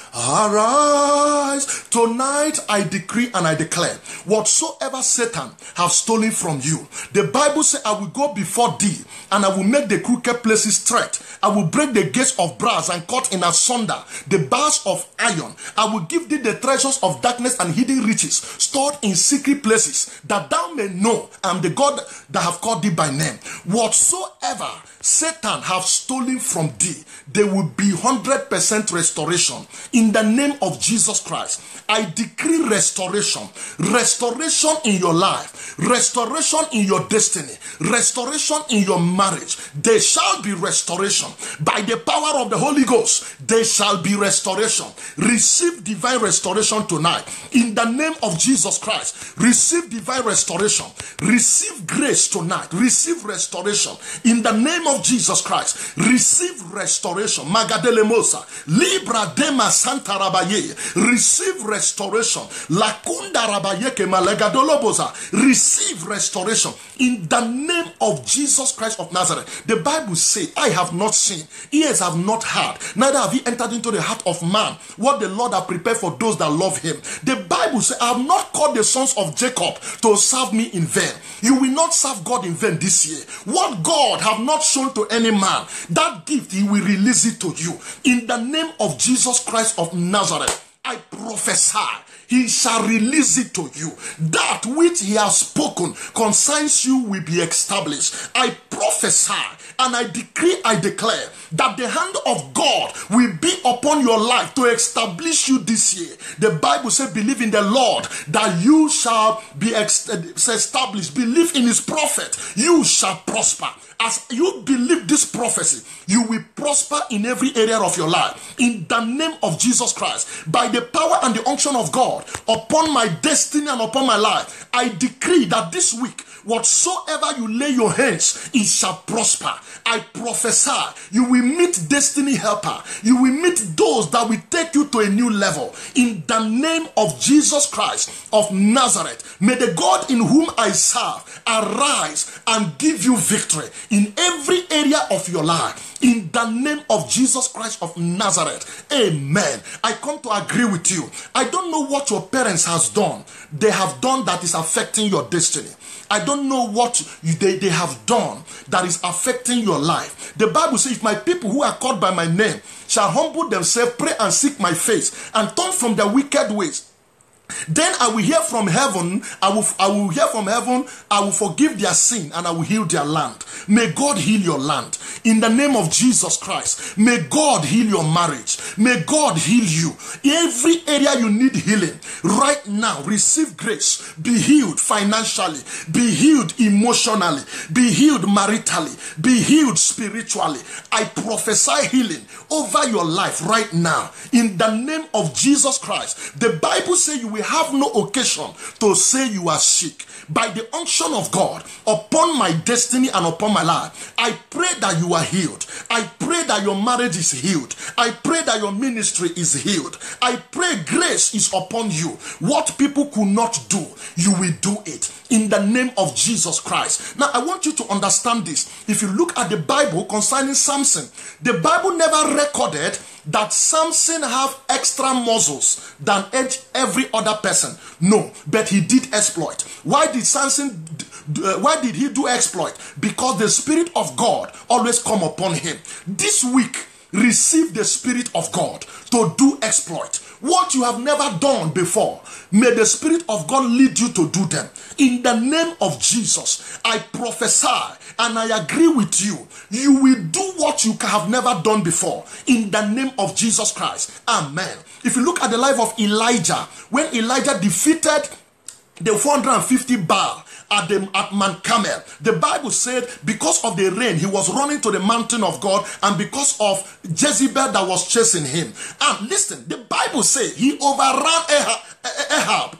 arise. Tonight I decree and I declare, whatsoever Satan have stolen from you, the Bible says, I will go before thee and I will make the crooked places straight. I will break the gates of brass and cut in asunder the bars of iron. I will give thee the treasures of darkness and hidden riches stored in secret places, that thou may know I am the God that have called thee by name. Whatsoever Satan have stolen from thee, there will be one hundred percent restoration in the name of Jesus Christ. I decree restoration, restoration in your life, restoration in your destiny, restoration in your marriage. There shall be restoration by the power of the Holy Ghost. There shall be restoration. Receive divine restoration tonight in the name of Jesus Christ. Receive divine restoration. Receive grace tonight. Receive restoration in the name of Jesus Christ. Receive restoration. Magadelemosa Libra Dema Santa Rabaye. Receive restoration. Lakunda Rabaye ke Malegadolobosa. Receive restoration in the name of Jesus Christ of Nazareth. The Bible says, I have not seen, ears have not heard, neither have he entered into the heart of man what the Lord has prepared for those that love him. The Bible says, I have not called the sons of Jacob to serve me in vain. You will not serve God in vain this year. What God have not shown to any man, that gift he will release it to you. In the name of Jesus Christ of Nazareth, I prophesy, he shall release it to you. That which he has spoken concerns you will be established. I prophesy and I decree, I declare that the hand of God will be upon your life to establish you this year. The Bible says, believe in the Lord that you shall be established. Believe in his prophet, you shall prosper. As you believe this prophecy, you will prosper in every area of your life. In the name of Jesus Christ, by the power and the unction of God upon my destiny and upon my life, I decree that this week, whatsoever you lay your hands, it shall prosper. I prophesy, you will meet destiny helper. You will meet those that will take you to a new level. In the name of Jesus Christ of Nazareth, may the God in whom I serve arise and give you victory in every area of your life. In the name of Jesus Christ of Nazareth, amen. I come to agree with you. I don't know what your parents has done. They have done that is affecting your destiny. I don't know what you, they, they have done that is affecting your life. The Bible says, if my people who are called by my name shall humble themselves, pray and seek my face, and turn from their wicked ways, then I will hear from heaven, I will, I will hear from heaven, I will forgive their sin and I will heal their land. May God heal your land. In the name of Jesus Christ, may God heal your marriage. May God heal you. Every area you need healing, right now, receive grace. Be healed financially, be healed emotionally, be healed maritally, be healed spiritually. I prophesy healing over your life right now. In the name of Jesus Christ, the Bible says you will have no occasion to say you are sick. By the unction of God upon my destiny and upon my life, I pray that you are healed. I pray that your marriage is healed. I pray that your ministry is healed. I pray grace is upon you. What people could not do, you will do it. In the name of Jesus Christ. Now, I want you to understand this. If you look at the Bible concerning Samson, the Bible never recorded that Samson have extra muscles than every other person. No, but he did exploit. Why did Samson, uh, why did he do exploit? Because the Spirit of God always come upon him. This week, receive the Spirit of God to do exploit. What you have never done before, may the Spirit of God lead you to do them. In the name of Jesus, I prophesy and I agree with you. You will do what you have never done before. In the name of Jesus Christ. Amen. If you look at the life of Elijah, when Elijah defeated the four hundred fifty Baal at, the, at Mount Carmel, the Bible said because of the rain, he was running to the mountain of God, and because of Jezebel that was chasing him. And listen, the Bible says he overran Ahab. Ahab. He overran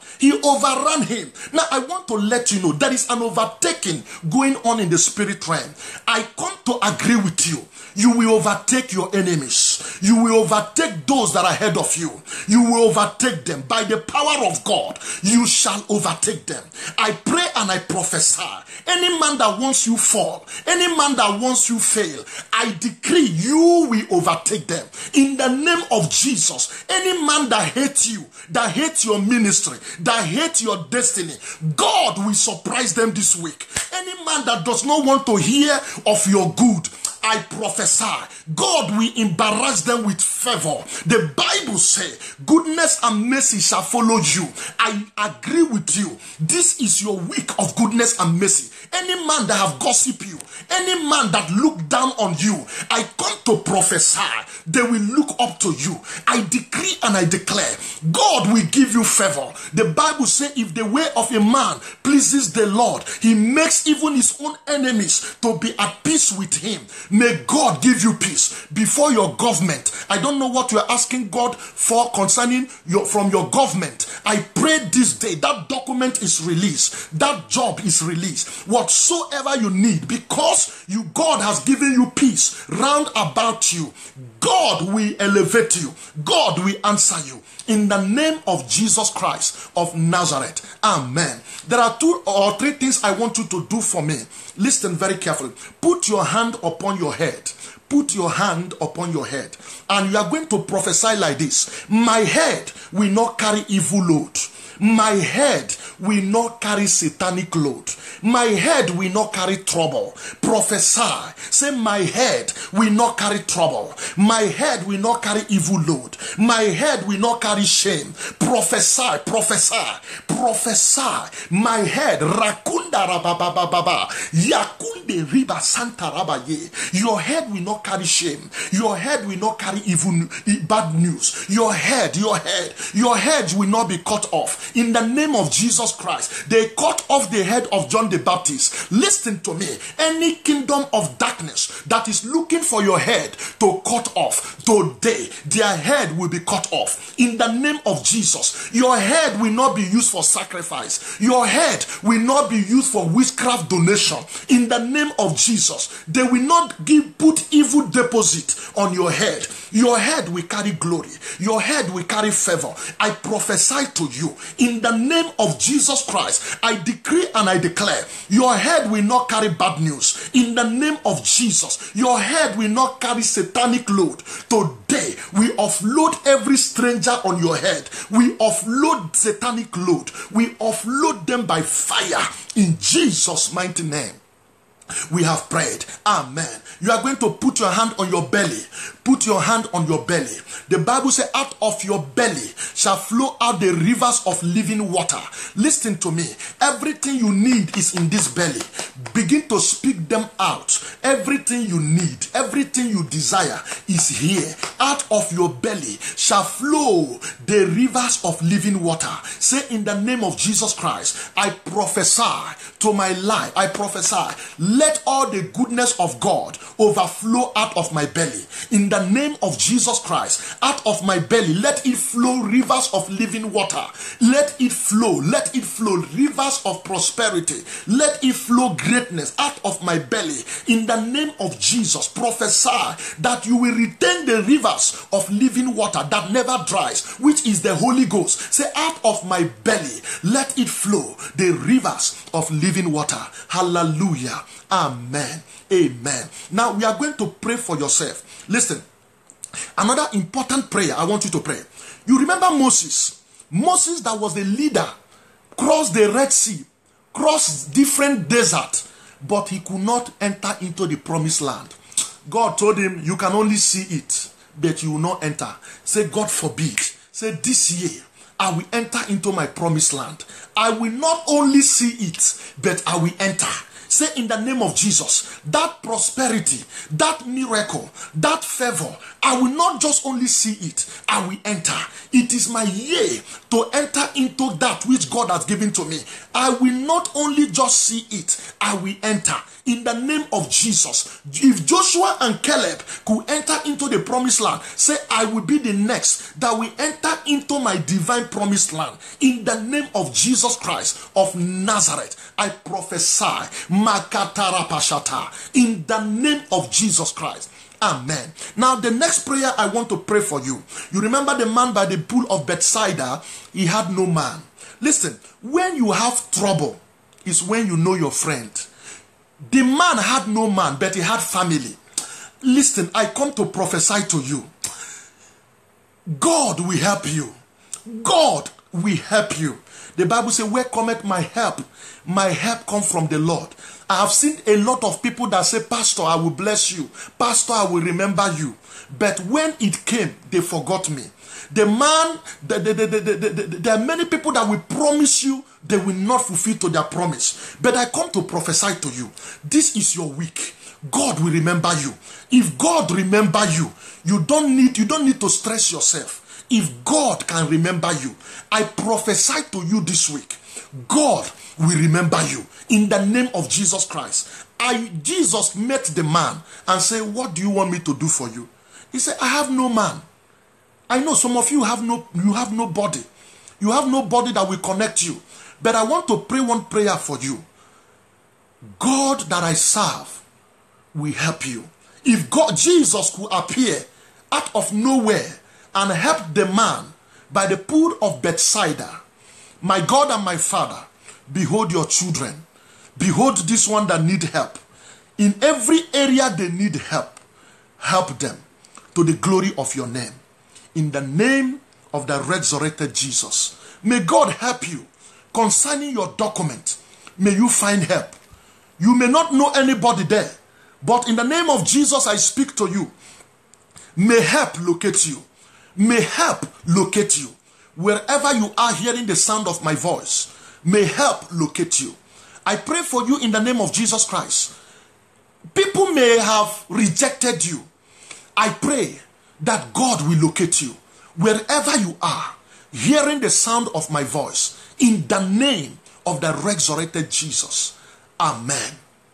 overran him. Now I want to let you know there is an overtaking going on in the spirit realm. I come to agree with you. You will overtake your enemies. You will overtake those that are ahead of you. You will overtake them. By the power of God, you shall overtake them. I pray and I prophesy. Any man that wants you fall, any man that wants you fail, I decree you will overtake them. In the name of Jesus, any man that hates you, that hates your ministry, that hates your destiny, God will surprise them this week. Any man that does not want to hear of your good, I prophesy, God will embarrass them with favor. The Bible says, goodness and mercy shall follow you. I agree with you. This is your week of goodness and mercy. Any man that have gossiped you, any man that look down on you, I come to prophesy, they will look up to you. I decree and I declare, God will give you favor. The Bible says, if the way of a man pleases the Lord, he makes even his own enemies to be at peace with him. May God give you peace before your government. I don't know what you are asking God for concerning your from your government. I pray this day that document is released, that job is released, whatsoever you need, because you God has given you peace round about you. God will elevate you. God will answer you. In the name of Jesus Christ of Nazareth. Amen. There are two or three things I want you to do for me. Listen very carefully. Put your hand upon your head. Put your hand upon your head. And you are going to prophesy like this. My head will not carry evil load. My head will not carry satanic load. My head will not carry trouble. Prophesy. Say, my head will not carry trouble. My head will not carry evil load. My head will not carry shame. Prophesy, prophesy, prophesy. My head, Rakunda Rabababa, Yakunde Riba Santa Rabaye. Your head will not carry shame. Your head will not carry evil, bad news. Your head, your head, your head will not be cut off. In the name of Jesus Christ, they cut off the head of John the Baptist. Listen to me. Any kingdom of darkness that is looking for your head to cut off, today, their head will be cut off. In the name of Jesus, your head will not be used for sacrifice. Your head will not be used for witchcraft donation. In the name of Jesus, they will not give put evil deposit on your head. Your head will carry glory. Your head will carry favor. I prophesy to you. In the name of Jesus Christ, I decree and I declare, your head will not carry bad news. In the name of Jesus, your head will not carry satanic load. Today, we offload every stranger on your head. We offload satanic load. We offload them by fire. In Jesus' mighty name, we have prayed. Amen. You are going to put your hand on your belly. Put your hand on your belly. The Bible says, out of your belly shall flow out the rivers of living water. Listen to me. Everything you need is in this belly. Begin to speak them out. Everything you need, everything you desire is here. Out of your belly shall flow the rivers of living water. Say, in the name of Jesus Christ, I prophesy to my life. I prophesy, let all the goodness of God overflow out of my belly. In the name of Jesus Christ, out of my belly, let it flow rivers of living water. Let it flow, let it flow rivers of prosperity. Let it flow greatness out of my belly. In the name of Jesus, prophesy that you will retain the rivers of living water that never dries, which is the Holy Ghost. Say, out of my belly, let it flow the rivers of living water. Hallelujah. Amen. Amen. Now we are going to pray for yourself. Listen, another important prayer I want you to pray. You remember Moses. Moses, that was the leader, crossed the Red Sea, crossed different deserts, but he could not enter into the promised land. God told him, you can only see it, but you will not enter. Say, God forbid. Say, this year, I will enter into my promised land. I will not only see it, but I will enter. Say, in the name of Jesus, that prosperity, that miracle, that favor, I will not just only see it, I will enter. It is my year to enter into that which God has given to me. I will not only just see it, I will enter. In the name of Jesus. If Joshua and Caleb could enter into the promised land, say, I will be the next that will enter into my divine promised land. In the name of Jesus Christ of Nazareth, I prophesy. Makatarapashata. In the name of Jesus Christ. Amen. Now the next prayer I want to pray for you. You remember the man by the pool of Bethsaida, he had no man. Listen, when you have trouble is when you know your friend. The man had no man, but he had family. Listen, I come to prophesy to you. God will help you. God will help you. The Bible says, where cometh my help? My help comes from the Lord. I have seen a lot of people that say, Pastor, I will bless you. Pastor, I will remember you. But when it came, they forgot me. The man, the, the, the, the, the, the, there are many people that will promise you, they will not fulfill to their promise. But I come to prophesy to you. This is your week. God will remember you. If God remember you, you don't need, you don't need to stress yourself. If God can remember you, I prophesy to you this week, God will remember you in the name of Jesus Christ. I, Jesus met the man and said, what do you want me to do for you? He said, I have no man. I know some of you have no, you have nobody. You have nobody that will connect you. But I want to pray one prayer for you. God that I serve will help you. If God, Jesus could appear out of nowhere and help the man by the pool of Bethsaida, my God and my Father, behold your children. Behold this one that need help. In every area they need help, help them to the glory of your name. In the name of the resurrected Jesus. May God help you concerning your document. May you find help. You may not know anybody there, but in the name of Jesus I speak to you. May help locate you. May help locate you. Wherever you are hearing the sound of my voice, may help locate you. I pray for you in the name of Jesus Christ. People may have rejected you. I pray that God will locate you. Wherever you are, hearing the sound of my voice, in the name of the resurrected Jesus. Amen.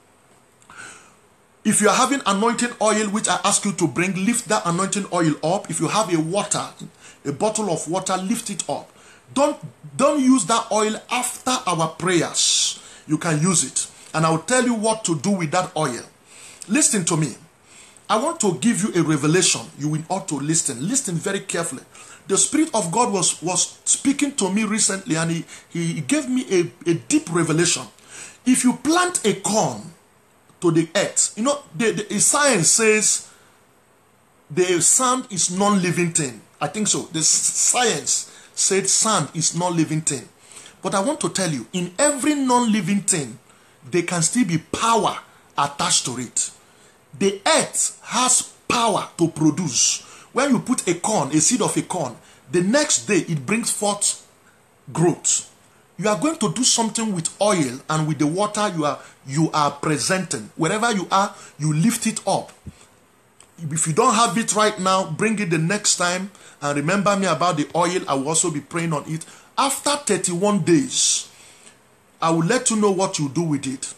If you are having anointing oil, which I ask you to bring, lift that anointing oil up. If you have a water, a bottle of water, lift it up. Don't, don't use that oil after our prayers. You can use it. And I will tell you what to do with that oil. Listen to me. I want to give you a revelation. You will ought to listen. Listen very carefully. The Spirit of God was, was speaking to me recently, and he, he gave me a, a deep revelation. If you plant a corn to the earth, you know, the, the science says the sand is non-living thing. I think so. The science said sand is non-living thing. But I want to tell you, in every non-living thing, there can still be power attached to it. The earth has power to produce. When you put a corn, a seed of a corn, the next day it brings forth growth. You are going to do something with oil and with the water you are, you are presenting. Wherever you are, you lift it up. If you don't have it right now, bring it the next time. And remember me about the oil. I will also be praying on it. After thirty-one days, I will let you know what you do with it.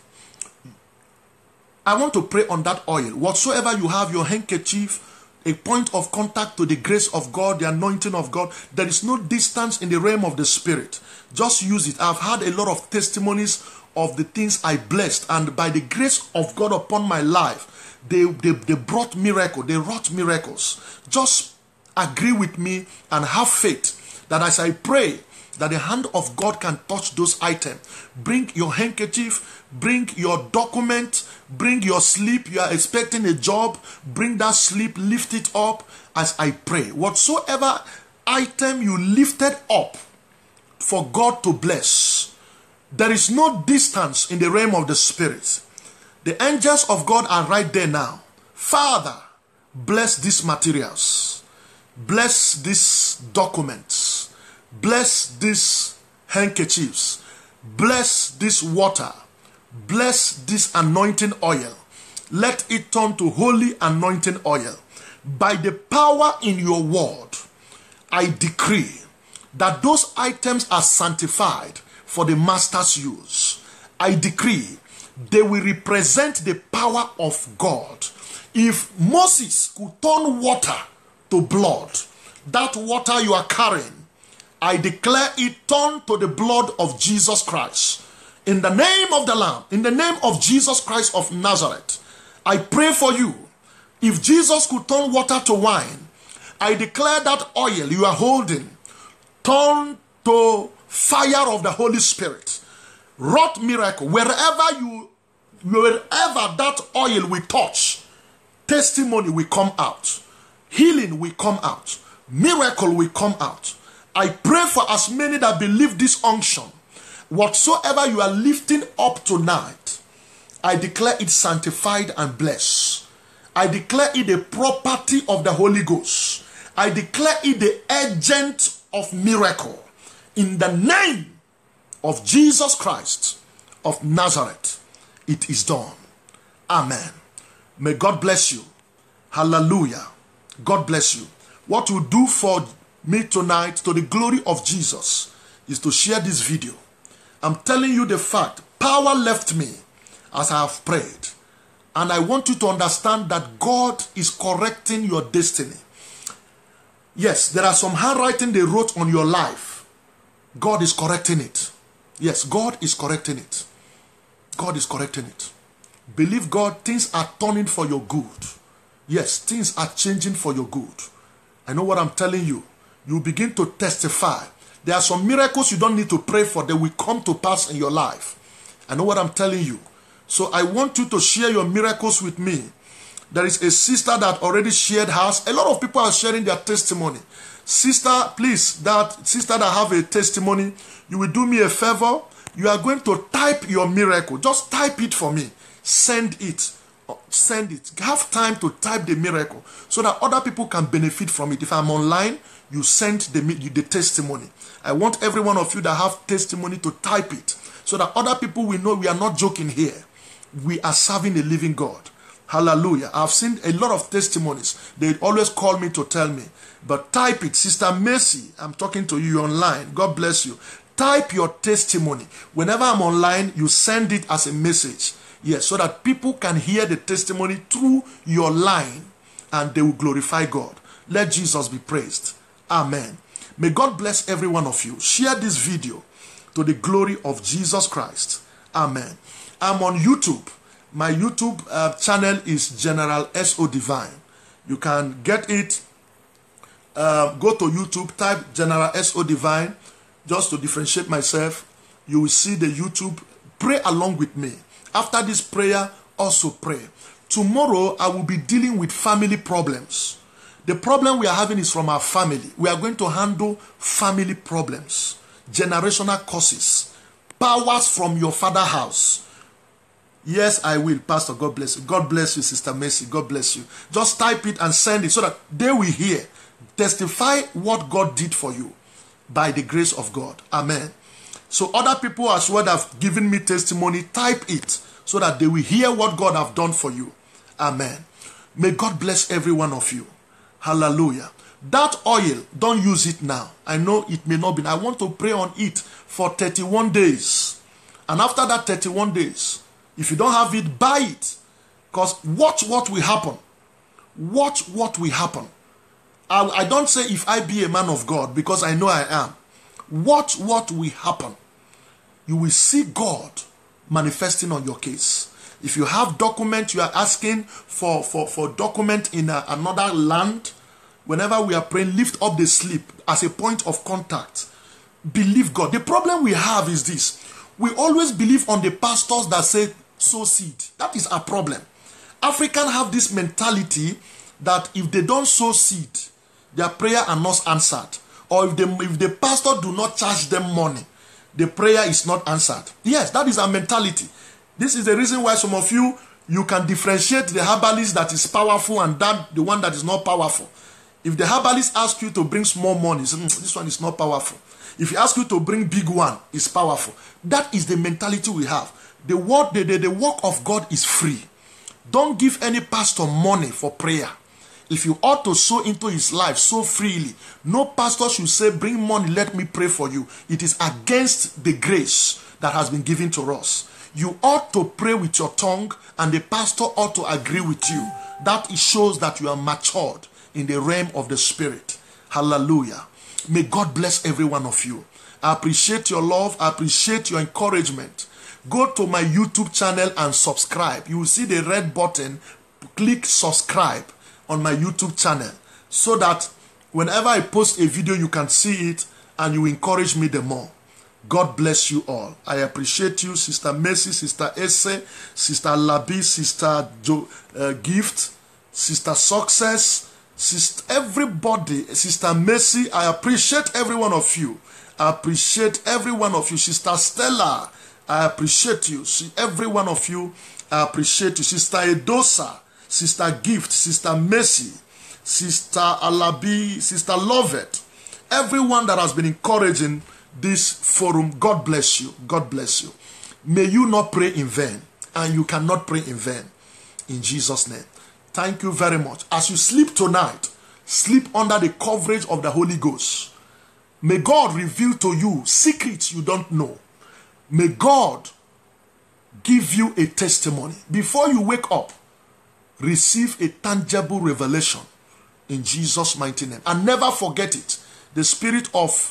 I want to pray on that oil. Whatsoever you have, your handkerchief, a point of contact to the grace of God, the anointing of God, there is no distance in the realm of the Spirit. Just use it. I've had a lot of testimonies of the things I blessed, and by the grace of God upon my life, they, they, they brought miracle, they wrought miracles. Just agree with me and have faith that as I pray, that the hand of God can touch those items. Bring your handkerchief, bring your document, bring your slip. You are expecting a job, bring that slip, lift it up as I pray. Whatsoever item you lifted up for God to bless, there is no distance in the realm of the Spirit. The angels of God are right there now. Father, bless these materials. Bless these documents. Bless these handkerchiefs. Bless this water. bless this anointing oil. Let it turn to holy anointing oil. By the power in your word, I decree that those items are sanctified for the master's use. I decree they will represent the power of God. If Moses could turn water to blood, that water you are carrying, I declare it turn to the blood of Jesus Christ. In the name of the Lamb, in the name of Jesus Christ of Nazareth, I pray for you. If Jesus could turn water to wine, I declare that oil you are holding turn to fire of the Holy Spirit. Wrought miracle. Wherever you, wherever that oil will touch, testimony will come out. Healing will come out. Miracle will come out. I pray for as many that believe this unction. Whatsoever you are lifting up tonight, I declare it sanctified and blessed. I declare it a property of the Holy Ghost. I declare it the agent of miracle. In the name of Jesus Christ of Nazareth, it is done. Amen. May God bless you. Hallelujah. God bless you. What you do for me tonight to the glory of Jesus is to share this video. I'm telling you the fact. Power left me as I have prayed. And I want you to understand that God is correcting your destiny. Yes, there are some handwriting they wrote on your life. God is correcting it. Yes, God is correcting it. God is correcting it. Believe God, things are turning for your good. Yes, things are changing for your good. I know what I'm telling you. You begin to testify. There are some miracles you don't need to pray for. They will come to pass in your life. I know what I'm telling you. So I want you to share your miracles with me. There is a sister that already shared hers. A lot of people are sharing their testimony. Sister, please, that sister that have a testimony, you will do me a favor. You are going to type your miracle. Just type it for me. Send it. Send it. Have time to type the miracle so that other people can benefit from it. If I'm online, you send the, the testimony. I want every one of you that have testimony to type it so that other people will know we are not joking here. We are serving a living God. Hallelujah. I've seen a lot of testimonies. They always call me to tell me. But type it. Sister Mercy, I'm talking to you online. God bless you. Type your testimony. Whenever I'm online, you send it as a message. Yes, so that people can hear the testimony through your line and they will glorify God. Let Jesus be praised. Amen. May God bless every one of you. Share this video to the glory of Jesus Christ. Amen. I'm on YouTube. My YouTube uh, channel is General S O Divine. You can get it. Uh, go to YouTube, type General S O Divine, just to differentiate myself. You will see the YouTube. Pray along with me. After this prayer, also pray. Tomorrow, I will be dealing with family problems. The problem we are having is from our family. We are going to handle family problems, generational causes, powers from your father's house. Yes, I will, Pastor. God bless you. God bless you, Sister Mercy. God bless you. Just type it and send it so that they will hear. Testify what God did for you by the grace of God. Amen. So other people as well have given me testimony. Type it so that they will hear what God have done for you. Amen. May God bless every one of you. Hallelujah. That oil, don't use it now. I know it may not be. I want to pray on it for thirty-one days. And after that thirty-one days, if you don't have it, buy it. Because watch what will happen. Watch what will happen. I, I don't say if I be a man of God, because I know I am. Watch what will happen. You will see God manifesting on your case. If you have document, you are asking for, for, for document in a, another land, whenever we are praying, lift up the slip as a point of contact. Believe God. The problem we have is this. We always believe on the pastors that say, sow seed. That is our problem. Africans have this mentality that if they don't sow seed, their prayer are not answered. Or if, they, if the pastor do not charge them money, the prayer is not answered. Yes, that is our mentality. This is the reason why some of you, you can differentiate the herbalist that is powerful and that the one that is not powerful. If the herbalist asks you to bring small money, mm, this one is not powerful. If he asks you to bring big one, it's powerful. That is the mentality we have. The word, the, the, the work of God is free. Don't give any pastor money for prayer. If you ought to sow into his life so freely, no pastor should say, bring money, let me pray for you. It is against the grace that has been given to us. You ought to pray with your tongue, and the pastor ought to agree with you. That shows that you are matured in the realm of the spirit. Hallelujah. May God bless every one of you. I appreciate your love. I appreciate your encouragement. Go to my YouTube channel and subscribe. You will see the red button. Click subscribe on my YouTube channel so that whenever I post a video, you can see it and you encourage me the more. God bless you all. I appreciate you, Sister Mercy, Sister Esse, Sister Labi, Sister jo uh, Gift, Sister Success, Sister everybody, Sister Mercy. I appreciate every one of you. I appreciate every one of you. Sister Stella, I appreciate you. See, every one of you, I appreciate you. Sister Edosa, Sister Gift, Sister Mercy, Sister Alabi, Sister Lovett, everyone that has been encouraging this forum, God bless you. God bless you. May you not pray in vain, and you cannot pray in vain. In Jesus' name. Thank you very much. As you sleep tonight, sleep under the coverage of the Holy Ghost. May God reveal to you secrets you don't know. May God give you a testimony. Before you wake up, receive a tangible revelation in Jesus' mighty name. And never forget it. The spirit of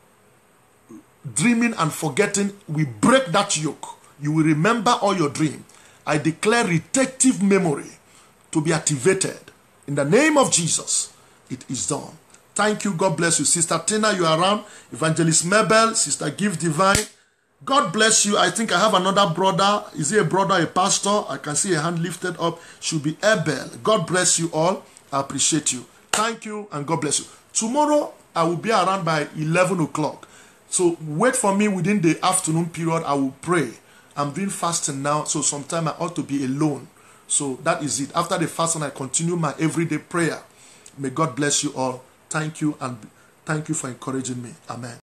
dreaming and forgetting, we break that yoke. You will remember all your dream. I declare retentive memory to be activated. In the name of Jesus, it is done. Thank you. God bless you. Sister Tina, you are around. Evangelist Mabel, Sister Give Divine. God bless you. I think I have another brother. Is he a brother, a pastor? I can see a hand lifted up. Should be Abel. God bless you all. I appreciate you. Thank you and God bless you. Tomorrow, I will be around by eleven o'clock. So wait for me within the afternoon period. I will pray. I'm doing fasting now, so sometime I ought to be alone. So that is it. After the fasting, I continue my everyday prayer. May God bless you all. Thank you, and thank you for encouraging me. Amen.